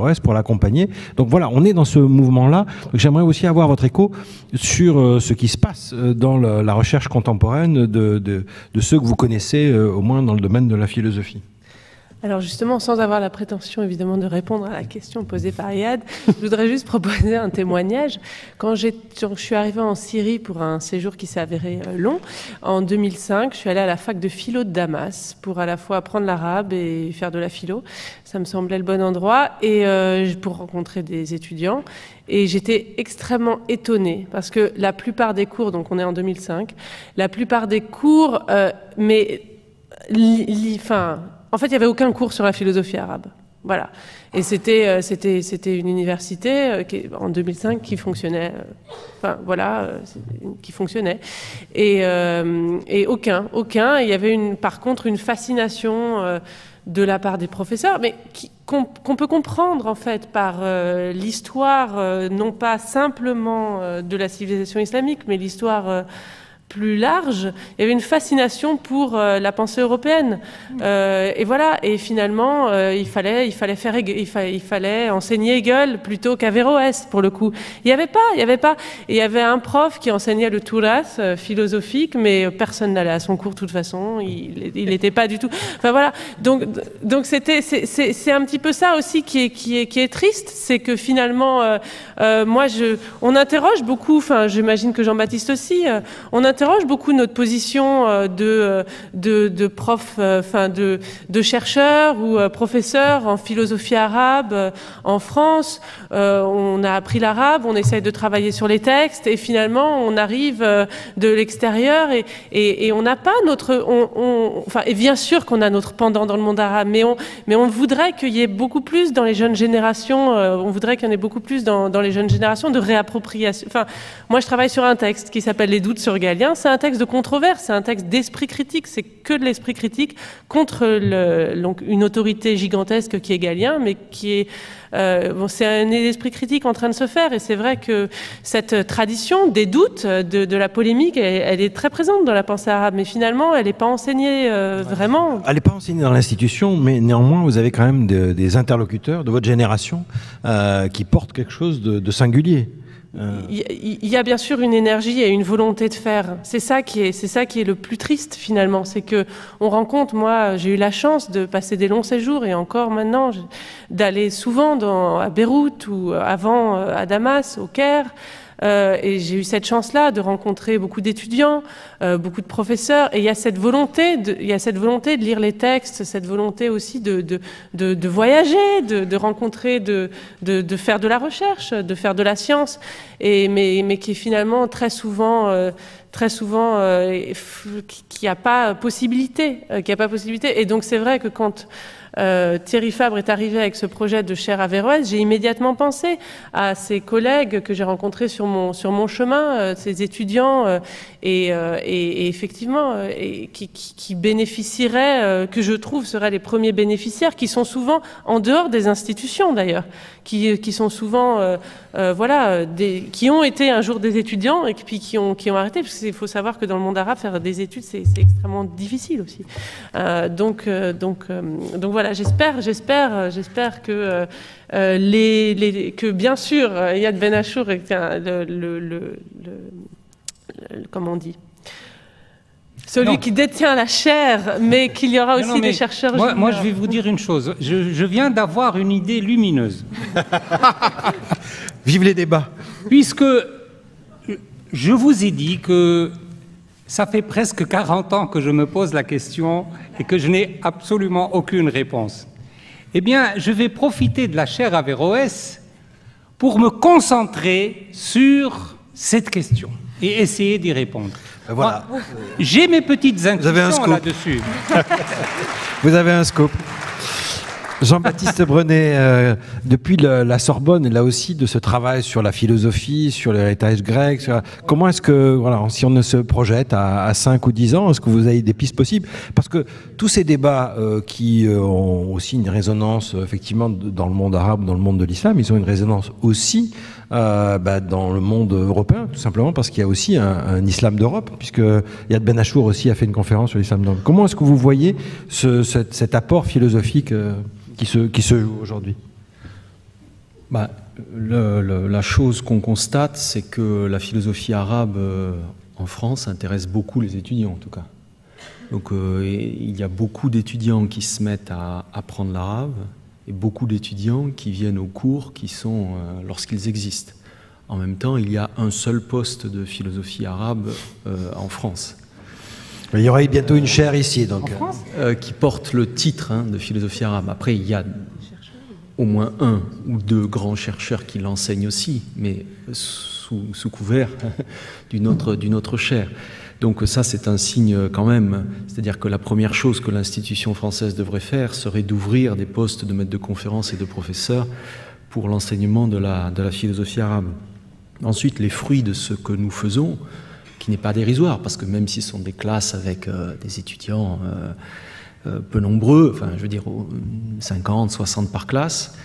Averroès pour l'accompagner. Donc voilà, on est dans ce mouvement-là. Donc j'aimerais aussi avoir votre écho sur ce qui se passe dans la recherche contemporaine de ceux que vous connaissez, au moins dans le domaine de la philosophie. Alors justement, sans avoir la prétention évidemment de répondre à la question posée par Iyad, je voudrais juste proposer un témoignage. Quand je suis arrivée en Syrie pour un séjour qui s'est avéré long, en 2005, je suis allée à la fac de philo de Damas pour à la fois apprendre l'arabe et faire de la philo. Ça me semblait le bon endroit et pour rencontrer des étudiants. Et j'étais extrêmement étonnée parce que la plupart des cours, donc on est en 2005, la plupart des cours, en fait, il n'y avait aucun cours sur la philosophie arabe. Voilà. Et c'était une université en 2005 qui fonctionnait. Qui fonctionnait. Et aucun. Il y avait par contre une fascination de la part des professeurs, mais qu'on peut comprendre en fait par l'histoire, non pas simplement de la civilisation islamique, mais l'histoire plus large. Il y avait une fascination pour la pensée européenne. Et voilà. Et finalement, il fallait enseigner Hegel plutôt qu'Averroès, pour le coup. Il y avait pas. Et il y avait un prof qui enseignait le Turath philosophique, mais personne n'allait à son cours de toute façon. Il n'était pas du tout. Enfin voilà. Donc c'est un petit peu ça aussi qui est triste, c'est que finalement, on interroge beaucoup. Enfin, j'imagine que Jean-Baptiste aussi. On interroge beaucoup notre position de prof, de chercheurs ou professeurs en philosophie arabe en France. On a appris l'arabe, on essaye de travailler sur les textes et finalement on arrive de l'extérieur et on n'a pas et bien sûr qu'on a notre pendant dans le monde arabe, mais on voudrait qu'il y ait beaucoup plus dans les jeunes générations, on voudrait qu'il y en ait beaucoup plus dans les jeunes générations de réappropriation. Enfin, moi je travaille sur un texte qui s'appelle Les doutes sur Galien. C'est un texte de controverse, c'est un texte d'esprit critique, c'est que de l'esprit critique contre une autorité gigantesque qui est Galien, mais qui est... c'est un esprit critique en train de se faire, et c'est vrai que cette tradition des doutes, de la polémique, elle est très présente dans la pensée arabe, mais finalement, elle n'est pas enseignée vraiment. Elle n'est pas enseignée dans l'institution, mais néanmoins, vous avez quand même des interlocuteurs de votre génération qui portent quelque chose de singulier. Il y a bien sûr une énergie et une volonté de faire. C'est ça qui est le plus triste finalement, c'est que on rencontre. Moi, j'ai eu la chance de passer des longs séjours et encore maintenant d'aller souvent à Beyrouth ou avant à Damas, au Caire. Et j'ai eu cette chance-là de rencontrer beaucoup d'étudiants, beaucoup de professeurs, et il y a cette volonté de lire les textes, cette volonté aussi de voyager, de rencontrer, de faire de la recherche, de faire de la science, mais qui est finalement très souvent qui n'a pas possibilité, Et donc c'est vrai que quand Thierry Fabre est arrivé avec ce projet de chaire Averroès, j'ai immédiatement pensé à ses collègues que j'ai rencontrés sur mon chemin, ces étudiants, et effectivement, qui bénéficieraient, que je trouve seraient les premiers bénéficiaires, qui sont souvent en dehors des institutions d'ailleurs, qui sont souvent, qui ont été un jour des étudiants et puis qui ont arrêté, parce qu'il faut savoir que dans le monde arabe, faire des études, c'est extrêmement difficile aussi. Donc voilà, j'espère que que bien sûr Iyad Ben Achour est comment on dit, celui qui détient la chaire, mais qu'il y aura aussi des chercheurs. Moi, je vais vous dire une chose. Je viens d'avoir une idée lumineuse. Vive les débats. Puisque je vous ai dit que ça fait presque 40 ans que je me pose la question et que je n'ai absolument aucune réponse. Eh bien, je vais profiter de la chaire Averroès pour me concentrer sur cette question et essayer d'y répondre. Voilà. J'ai mes petites intuitions là-dessus. Vous avez un scoop. Jean-Baptiste Brenet, depuis la Sorbonne, là aussi, de ce travail sur la philosophie, sur l'héritage grec, comment est-ce que, voilà, si on se projette à 5 ou 10 ans, est-ce que vous avez des pistes possibles? Parce que tous ces débats qui ont aussi une résonance, effectivement, dans le monde arabe, dans le monde de l'islam, ils ont une résonance aussi dans le monde européen, tout simplement parce qu'il y a aussi un islam d'Europe, puisque Iyad Ben Achour aussi a fait une conférence sur l'islam d'Europe. Comment est-ce que vous voyez cet apport philosophique qui se joue aujourd'hui? La chose qu'on constate, c'est que la philosophie arabe en France intéresse beaucoup les étudiants, en tout cas. Donc il y a beaucoup d'étudiants qui se mettent à apprendre l'arabe et beaucoup d'étudiants qui viennent aux cours qui sont lorsqu'ils existent. En même temps, il y a un seul poste de philosophie arabe en France. Il y aura bientôt une chaire ici, donc. En France qui porte le titre de philosophie arabe. Après, il y a au moins un ou deux grands chercheurs qui l'enseignent aussi, mais sous couvert d'une autre chaire. Donc ça, c'est un signe quand même. C'est-à-dire que la première chose que l'institution française devrait faire serait d'ouvrir des postes de maître de conférences et de professeurs pour l'enseignement de la philosophie arabe. Ensuite, les fruits de ce que nous faisons, qui n'est pas dérisoire, parce que même si ce sont des classes avec des étudiants peu nombreux, enfin je veux dire 50, 60 par classe,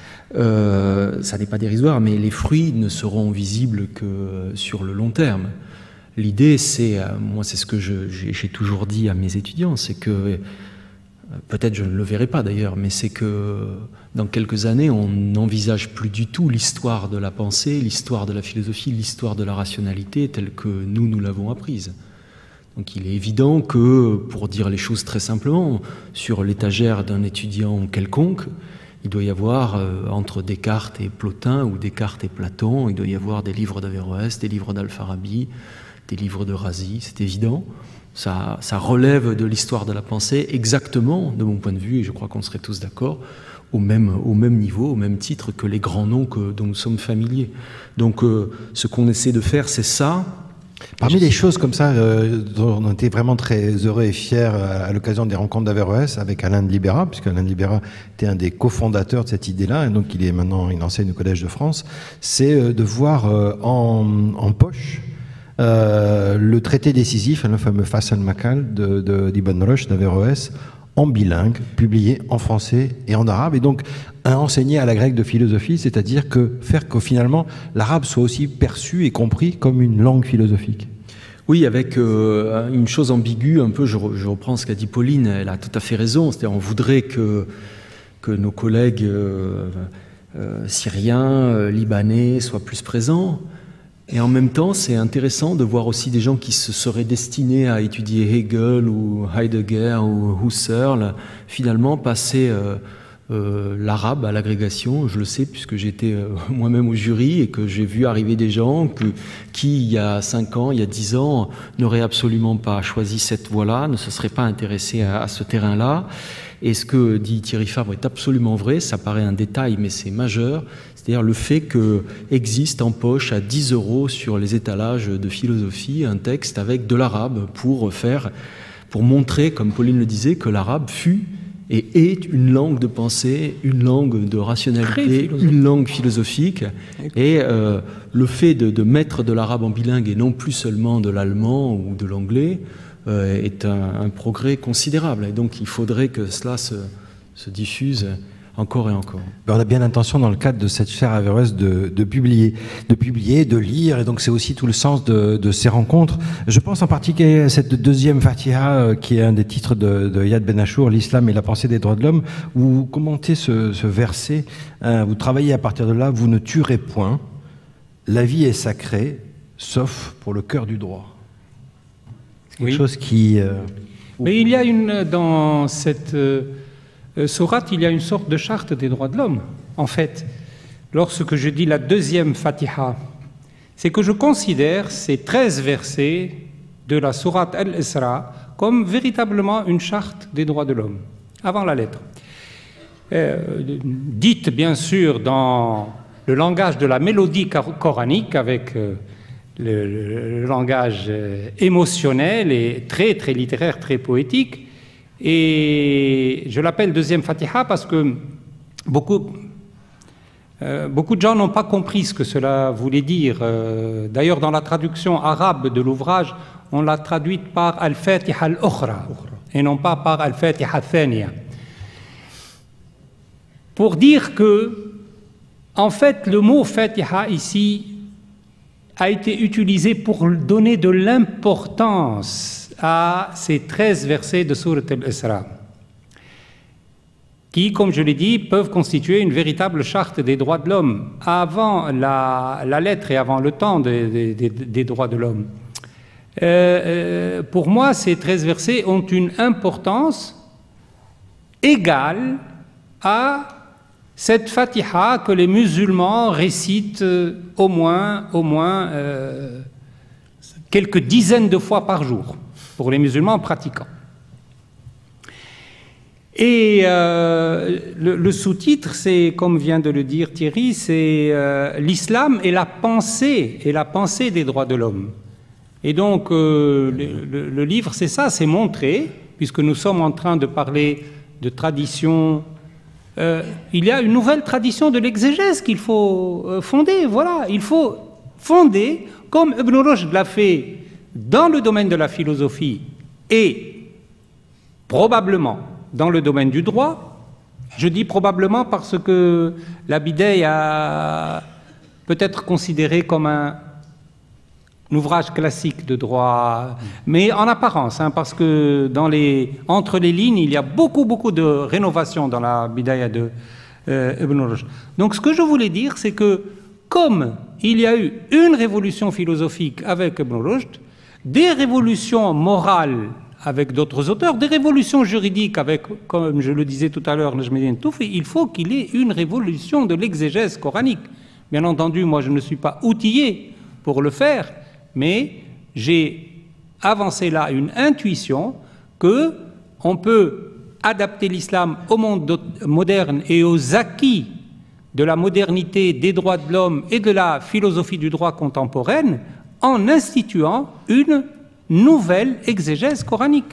ça n'est pas dérisoire, mais les fruits ne seront visibles que sur le long terme. L'idée, c'est, moi c'est ce que j'ai toujours dit à mes étudiants, c'est que, peut-être je ne le verrai pas d'ailleurs, mais c'est que dans quelques années, on n'envisage plus du tout l'histoire de la pensée, l'histoire de la philosophie, l'histoire de la rationalité telle que nous l'avons apprise. Donc il est évident que, pour dire les choses très simplement, sur l'étagère d'un étudiant quelconque, il doit y avoir, entre Descartes et Plotin, ou Descartes et Platon, il doit y avoir des livres d'Averroès, des livres d'Al-Farabi, des livres de Razi, c'est évident. Ça relève de l'histoire de la pensée exactement, de mon point de vue, et je crois qu'on serait tous d'accord, au même niveau, au même titre que les grands noms dont nous sommes familiers. Donc ce qu'on essaie de faire, c'est ça. Parmi les choses comme ça, dont on était vraiment très heureux et fiers à l'occasion des rencontres d'Averroès avec Alain de Libera, puisque Alain de Libera était un des cofondateurs de cette idée-là, et donc il enseigne au Collège de France, c'est de voir en poche le traité décisif, le fameux Fas al-Makal d'Ibn Rushd d'Averroès, en bilingue, publié en français et en arabe, et donc enseigné à la grecque de philosophie, c'est-à-dire faire que finalement l'arabe soit aussi perçu et compris comme une langue philosophique. Oui, avec une chose ambiguë, un peu, je reprends ce qu'a dit Pauline, elle a tout à fait raison, c'est-à-dire on voudrait que nos collègues syriens, libanais soient plus présents. Et en même temps, c'est intéressant de voir aussi des gens qui se seraient destinés à étudier Hegel ou Heidegger ou Husserl, finalement passer l'arabe à l'agrégation. Je le sais puisque j'étais moi-même au jury et que j'ai vu arriver des gens qui, il y a 5 ans, il y a 10 ans, n'auraient absolument pas choisi cette voie-là, ne se seraient pas intéressés à ce terrain-là. Et ce que dit Thierry Fabre est absolument vrai, ça paraît un détail, mais c'est majeur. C'est-à-dire le fait qu'existe en poche à 10 € sur les étalages de philosophie un texte avec de l'arabe pour montrer, comme Pauline le disait, que l'arabe fut et est une langue de pensée, une langue de rationalité, une langue philosophique. Et le fait de mettre de l'arabe en bilingue et non plus seulement de l'allemand ou de l'anglais est un progrès considérable. Et donc il faudrait que cela se diffuse encore et encore. On a bien l'intention, dans le cadre de cette chaire Averroès, de publier, de lire, et donc c'est aussi tout le sens de ces rencontres. Je pense en particulier à cette deuxième Fatiha, qui est un des titres de Yad Ben Achour, l'islam et la pensée des droits de l'homme, où vous commentez ce verset, vous travaillez à partir de là, vous ne tuerez point, la vie est sacrée, sauf pour le cœur du droit. C'est quelque chose qui... Mais il y a dans cette... sourate, il y a une sorte de charte des droits de l'homme. En fait, lorsque je dis la deuxième Fatiha, c'est que je considère ces 13 versets de la sourate Al-Isra comme véritablement une charte des droits de l'homme, avant la lettre. Dite bien sûr dans le langage de la mélodie coranique, avec le langage émotionnel et très, très littéraire, très poétique. Et je l'appelle deuxième Fatiha parce que beaucoup de gens n'ont pas compris ce que cela voulait dire. D'ailleurs, dans la traduction arabe de l'ouvrage, on l'a traduite par Al-Fatiha al-Ukhra et non pas par Al-Fatiha al-Thaniya. Pour dire que, en fait, le mot Fatiha ici a été utilisé pour donner de l'importance à ces 13 versets de Sourate Al-Isra. qui, comme je l'ai dit, peuvent constituer une véritable charte des droits de l'homme, avant la lettre et avant le temps des droits de l'homme. Pour moi, ces 13 versets ont une importance égale à cette Fatiha que les musulmans récitent au moins quelques dizaines de fois par jour, pour les musulmans pratiquants. Et le sous-titre, c'est, comme vient de le dire Thierry, c'est l'islam et la pensée des droits de l'homme. Et donc, le livre, c'est ça, c'est montrer, puisque nous sommes en train de parler de tradition, il y a une nouvelle tradition de l'exégèse qu'il faut fonder. Voilà, il faut fonder, comme Ibn Rushd l'a fait dans le domaine de la philosophie et probablement dans le domaine du droit. Je dis probablement parce que la Bidayah peut être considérée comme un ouvrage classique de droit, mais en apparence, parce que entre les lignes, il y a beaucoup de rénovations dans la Bidayah de Ibn Rushd. Donc ce que je voulais dire, c'est que comme il y a eu une révolution philosophique avec Ibn Rushd, des révolutions morales avec d'autres auteurs, des révolutions juridiques avec, comme je le disais tout à l'heure, Najmuddin Toufi, il faut qu'il y ait une révolution de l'exégèse coranique. Bien entendu, moi je ne suis pas outillé pour le faire, mais j'ai avancé là une intuition que on peut adapter l'islam au monde moderne et aux acquis de la modernité, des droits de l'homme et de la philosophie du droit contemporaine en instituant une nouvelle exégèse coranique.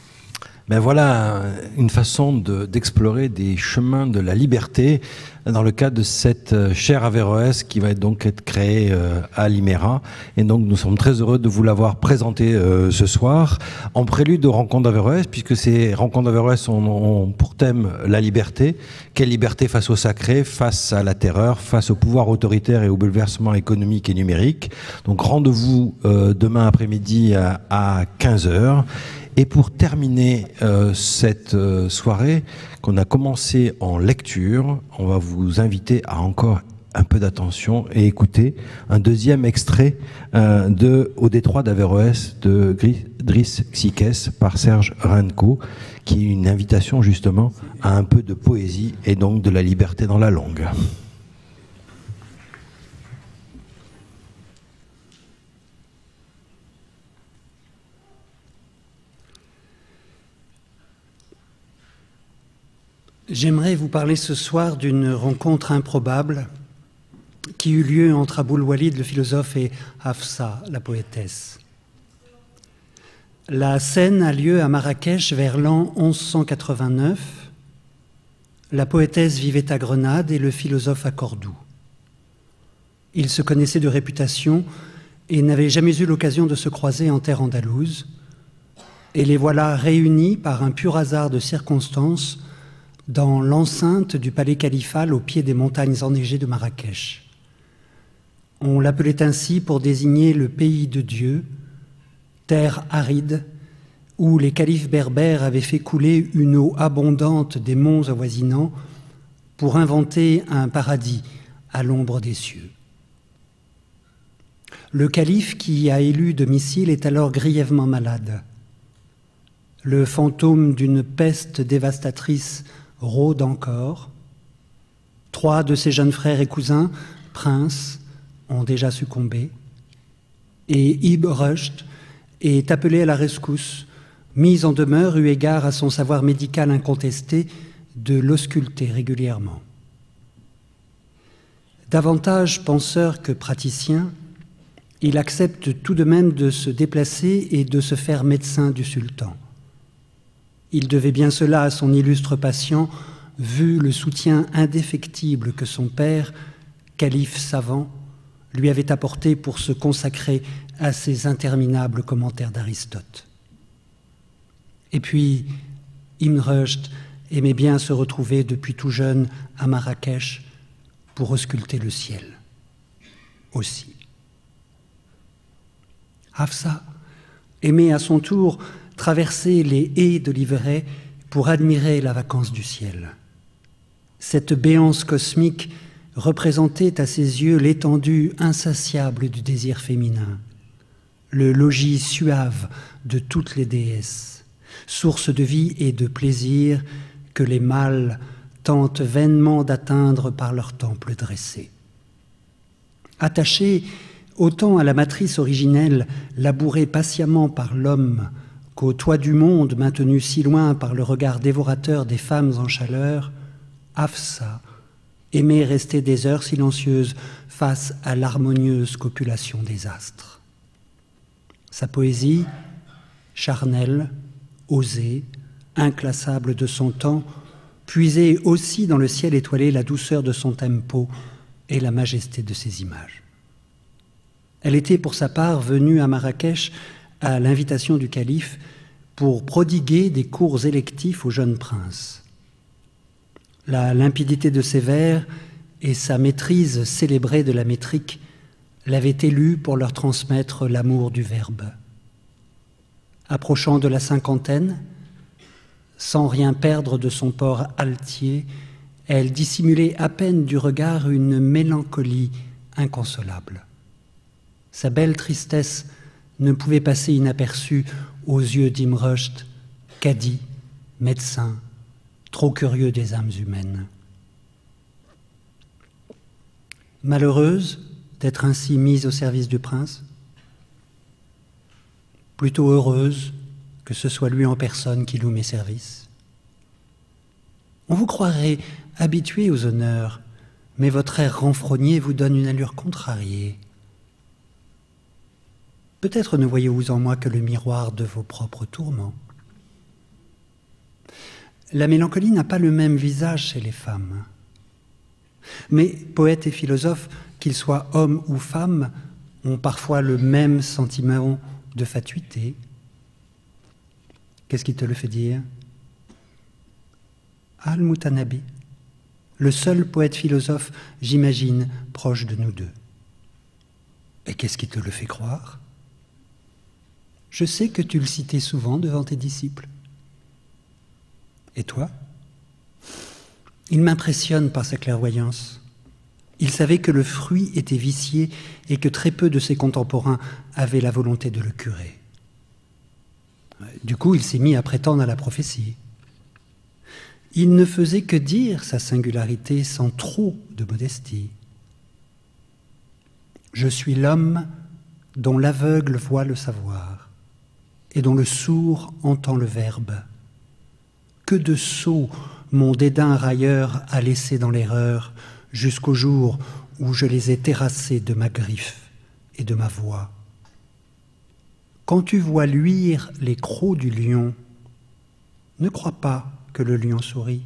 Ben voilà une façon d'explorer des chemins de la liberté dans le cadre de cette chaire Averroès qui va donc être créée à l'IMERA. Et donc nous sommes très heureux de vous l'avoir présenté ce soir en prélude aux rencontres d'Averroès, puisque ces rencontres d'Averroès ont pour thème la liberté. Quelle liberté face au sacré, face à la terreur, face au pouvoir autoritaire et au bouleversement économique et numérique. Donc rendez-vous demain après-midi à 15h. Et pour terminer cette soirée qu'on a commencé en lecture, on va vous inviter à encore un peu d'attention et écouter un deuxième extrait Au détroit d'Averroès de Driss Xiques par Serge Renko, qui est une invitation justement à un peu de poésie et donc de la liberté dans la langue. J'aimerais vous parler ce soir d'une rencontre improbable qui eut lieu entre Aboul Walid, le philosophe, et Hafsa, la poétesse. La scène a lieu à Marrakech vers l'an 1189. La poétesse vivait à Grenade et le philosophe à Cordoue. Ils se connaissaient de réputation et n'avaient jamais eu l'occasion de se croiser en terre andalouse. Et les voilà réunis par un pur hasard de circonstances dans l'enceinte du palais califal au pied des montagnes enneigées de Marrakech. On l'appelait ainsi pour désigner le pays de Dieu, terre aride, où les califes berbères avaient fait couler une eau abondante des monts avoisinants pour inventer un paradis à l'ombre des cieux. Le calife qui y a élu domicile est alors grièvement malade. Le fantôme d'une peste dévastatrice rôde encore. 3 de ses jeunes frères et cousins, princes, ont déjà succombé. Et Ibn Rushd est appelé à la rescousse, mis en demeure eu égard à son savoir médical incontesté de l'ausculter régulièrement. Davantage penseur que praticien, il accepte tout de même de se déplacer et de se faire médecin du sultan. Il devait bien cela à son illustre patient, vu le soutien indéfectible que son père, calife savant, lui avait apporté pour se consacrer à ses interminables commentaires d'Aristote. Et puis, Ibn Rushd aimait bien se retrouver depuis tout jeune à Marrakech pour ausculter le ciel aussi. Hafsa aimait à son tour traverser les haies de l'Ivray pour admirer la vacance du ciel. Cette béance cosmique représentait à ses yeux l'étendue insatiable du désir féminin, le logis suave de toutes les déesses, source de vie et de plaisir que les mâles tentent vainement d'atteindre par leurs temples dressés. Attachés autant à la matrice originelle, labourée patiemment par l'homme, qu'au toit du monde maintenu si loin par le regard dévorateur des femmes en chaleur, Hafsa aimait rester des heures silencieuses face à l'harmonieuse copulation des astres. Sa poésie, charnelle, osée, inclassable de son temps, puisait aussi dans le ciel étoilé la douceur de son tempo et la majesté de ses images. Elle était pour sa part venue à Marrakech à l'invitation du calife pour prodiguer des cours électifs au jeune prince. La limpidité de ses vers et sa maîtrise célébrée de la métrique l'avaient élu pour leur transmettre l'amour du verbe. Approchant de la cinquantaine, sans rien perdre de son port altier, elle dissimulait à peine du regard une mélancolie inconsolable. Sa belle tristesse ne pouvait passer inaperçue aux yeux d'Ibn Rushd, cadi, médecin, trop curieux des âmes humaines. Malheureuse d'être ainsi mise au service du prince, plutôt heureuse que ce soit lui en personne qui loue mes services. On vous croirait habitué aux honneurs, mais votre air renfrogné vous donne une allure contrariée. Peut-être ne voyez-vous en moi que le miroir de vos propres tourments. La mélancolie n'a pas le même visage chez les femmes. Mais poètes et philosophes, qu'ils soient hommes ou femmes, ont parfois le même sentiment de fatuité. Qu'est-ce qui te le fait dire? Al-Mutanabi, le seul poète philosophe, j'imagine, proche de nous deux. Et qu'est-ce qui te le fait croire? Je sais que tu le citais souvent devant tes disciples. Et toi? Il m'impressionne par sa clairvoyance. Il savait que le fruit était vicié et que très peu de ses contemporains avaient la volonté de le curer. Du coup, il s'est mis à prétendre à la prophétie. Il ne faisait que dire sa singularité sans trop de modestie. Je suis l'homme dont l'aveugle voit le savoir et dont le sourd entend le verbe. Que de sots mon dédain railleur a laissé dans l'erreur jusqu'au jour où je les ai terrassés de ma griffe et de ma voix. Quand tu vois luire les crocs du lion, ne crois pas que le lion sourit.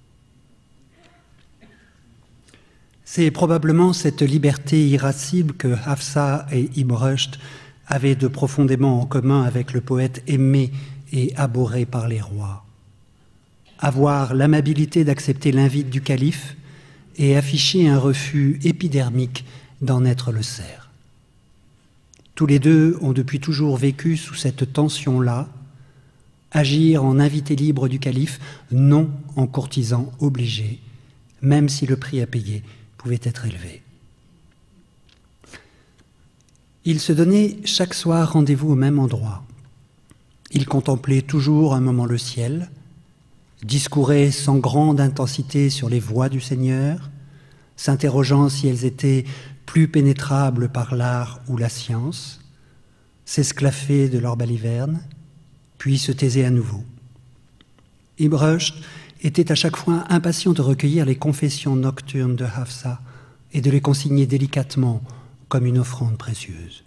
C'est probablement cette liberté irascible que Hafsa et Ibn Rushd avaient de profondément en commun avec le poète aimé et abhorré par les rois. Avoir l'amabilité d'accepter l'invite du calife et afficher un refus épidermique d'en être le serf. Tous les deux ont depuis toujours vécu sous cette tension-là, agir en invité libre du calife, non en courtisan obligé, même si le prix à payer pouvait être élevé. Ils se donnaient chaque soir rendez-vous au même endroit. Ils contemplaient toujours un moment le ciel, discouraient sans grande intensité sur les voies du Seigneur, s'interrogeant si elles étaient plus pénétrables par l'art ou la science, s'esclaffaient de leur baliverne, puis se taisaient à nouveau. Ibn Rushd était à chaque fois impatient de recueillir les confessions nocturnes de Hafsa et de les consigner délicatement comme une offrande précieuse.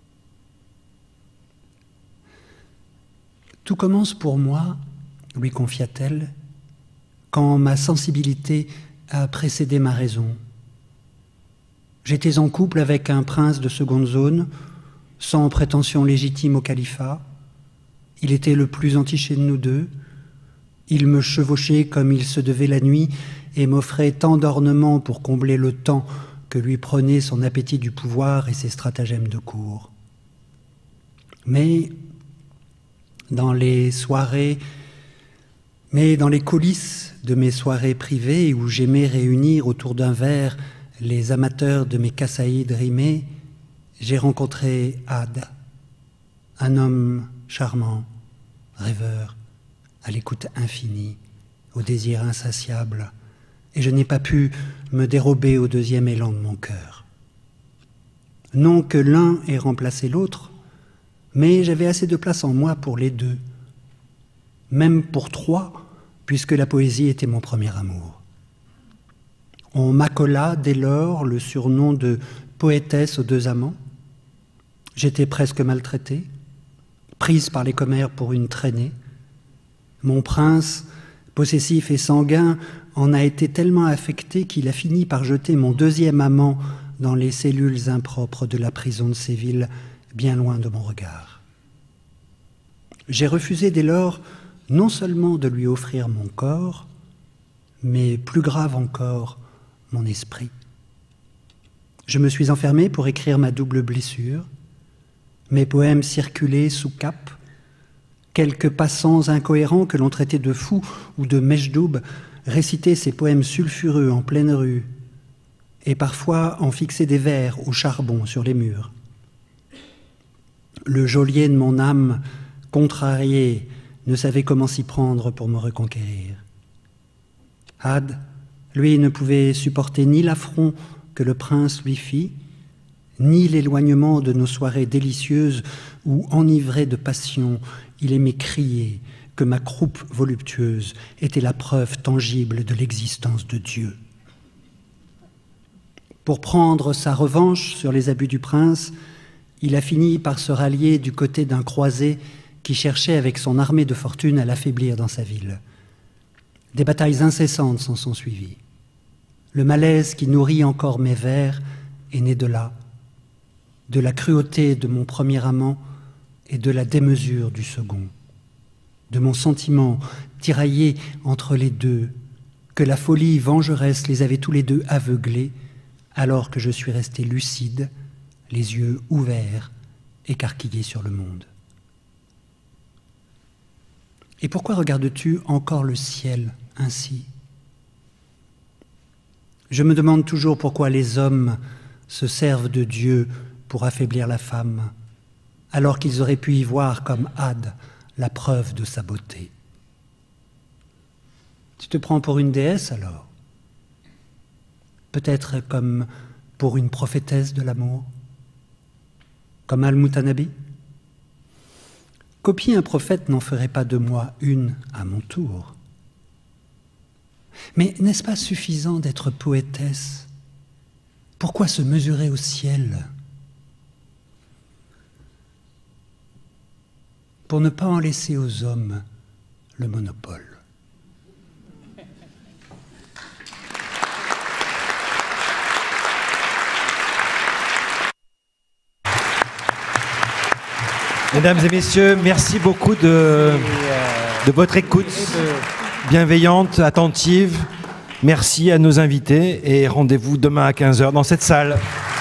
Tout commence pour moi, lui confia-t-elle, quand ma sensibilité a précédé ma raison. J'étais en couple avec un prince de seconde zone, sans prétention légitime au califat. Il était le plus entiché de nous deux. Il me chevauchait comme il se devait la nuit et m'offrait tant d'ornements pour combler le temps que lui prenait son appétit du pouvoir et ses stratagèmes de cour. Mais dans les soirées Mais dans les coulisses de mes soirées privées où j'aimais réunir autour d'un verre les amateurs de mes kassaïdes rimés, j'ai rencontré Had, un homme charmant, rêveur, à l'écoute infinie, au désir insatiable, et je n'ai pas pu me dérober au deuxième élan de mon cœur. Non que l'un ait remplacé l'autre, mais j'avais assez de place en moi pour les deux, même pour trois, puisque la poésie était mon premier amour. On m'accola dès lors le surnom de poétesse aux deux amants. J'étais presque maltraitée, prise par les commères pour une traînée. Mon prince, possessif et sanguin, en a été tellement affecté qu'il a fini par jeter mon deuxième amant dans les cellules impropres de la prison de Séville, bien loin de mon regard. J'ai refusé dès lors non seulement de lui offrir mon corps, mais plus grave encore, mon esprit. Je me suis enfermé pour écrire ma double blessure. Mes poèmes circulaient sous cape. Quelques passants incohérents que l'on traitait de fous ou de mèche-double récitaient ces poèmes sulfureux en pleine rue et parfois en fixaient des vers au charbon sur les murs. Le geôlier de mon âme, contrarié, ne savait comment s'y prendre pour me reconquérir. Had, lui, ne pouvait supporter ni l'affront que le prince lui fit, ni l'éloignement de nos soirées délicieuses où, enivré de passion, il aimait crier que ma croupe voluptueuse était la preuve tangible de l'existence de Dieu. Pour prendre sa revanche sur les abus du prince, il a fini par se rallier du côté d'un croisé qui cherchait avec son armée de fortune à l'affaiblir dans sa ville. Des batailles incessantes s'en sont suivies. Le malaise qui nourrit encore mes vers est né de là, de la cruauté de mon premier amant et de la démesure du second, de mon sentiment tiraillé entre les deux, que la folie vengeresse les avait tous les deux aveuglés, alors que je suis resté lucide, les yeux ouverts, écarquillés sur le monde. Et pourquoi regardes-tu encore le ciel ainsi ? Je me demande toujours pourquoi les hommes se servent de Dieu pour affaiblir la femme, alors qu'ils auraient pu y voir comme Had la preuve de sa beauté. Tu te prends pour une déesse alors ? Peut-être comme pour une prophétesse de l'amour ? Comme Al-Mutanabi ? Copier un prophète n'en ferait pas de moi une à mon tour. Mais n'est-ce pas suffisant d'être poétesse ? Pourquoi se mesurer au ciel ? Pour ne pas en laisser aux hommes le monopole. Mesdames et messieurs, merci beaucoup de votre écoute bienveillante, attentive. Merci à nos invités et rendez-vous demain à 15h dans cette salle.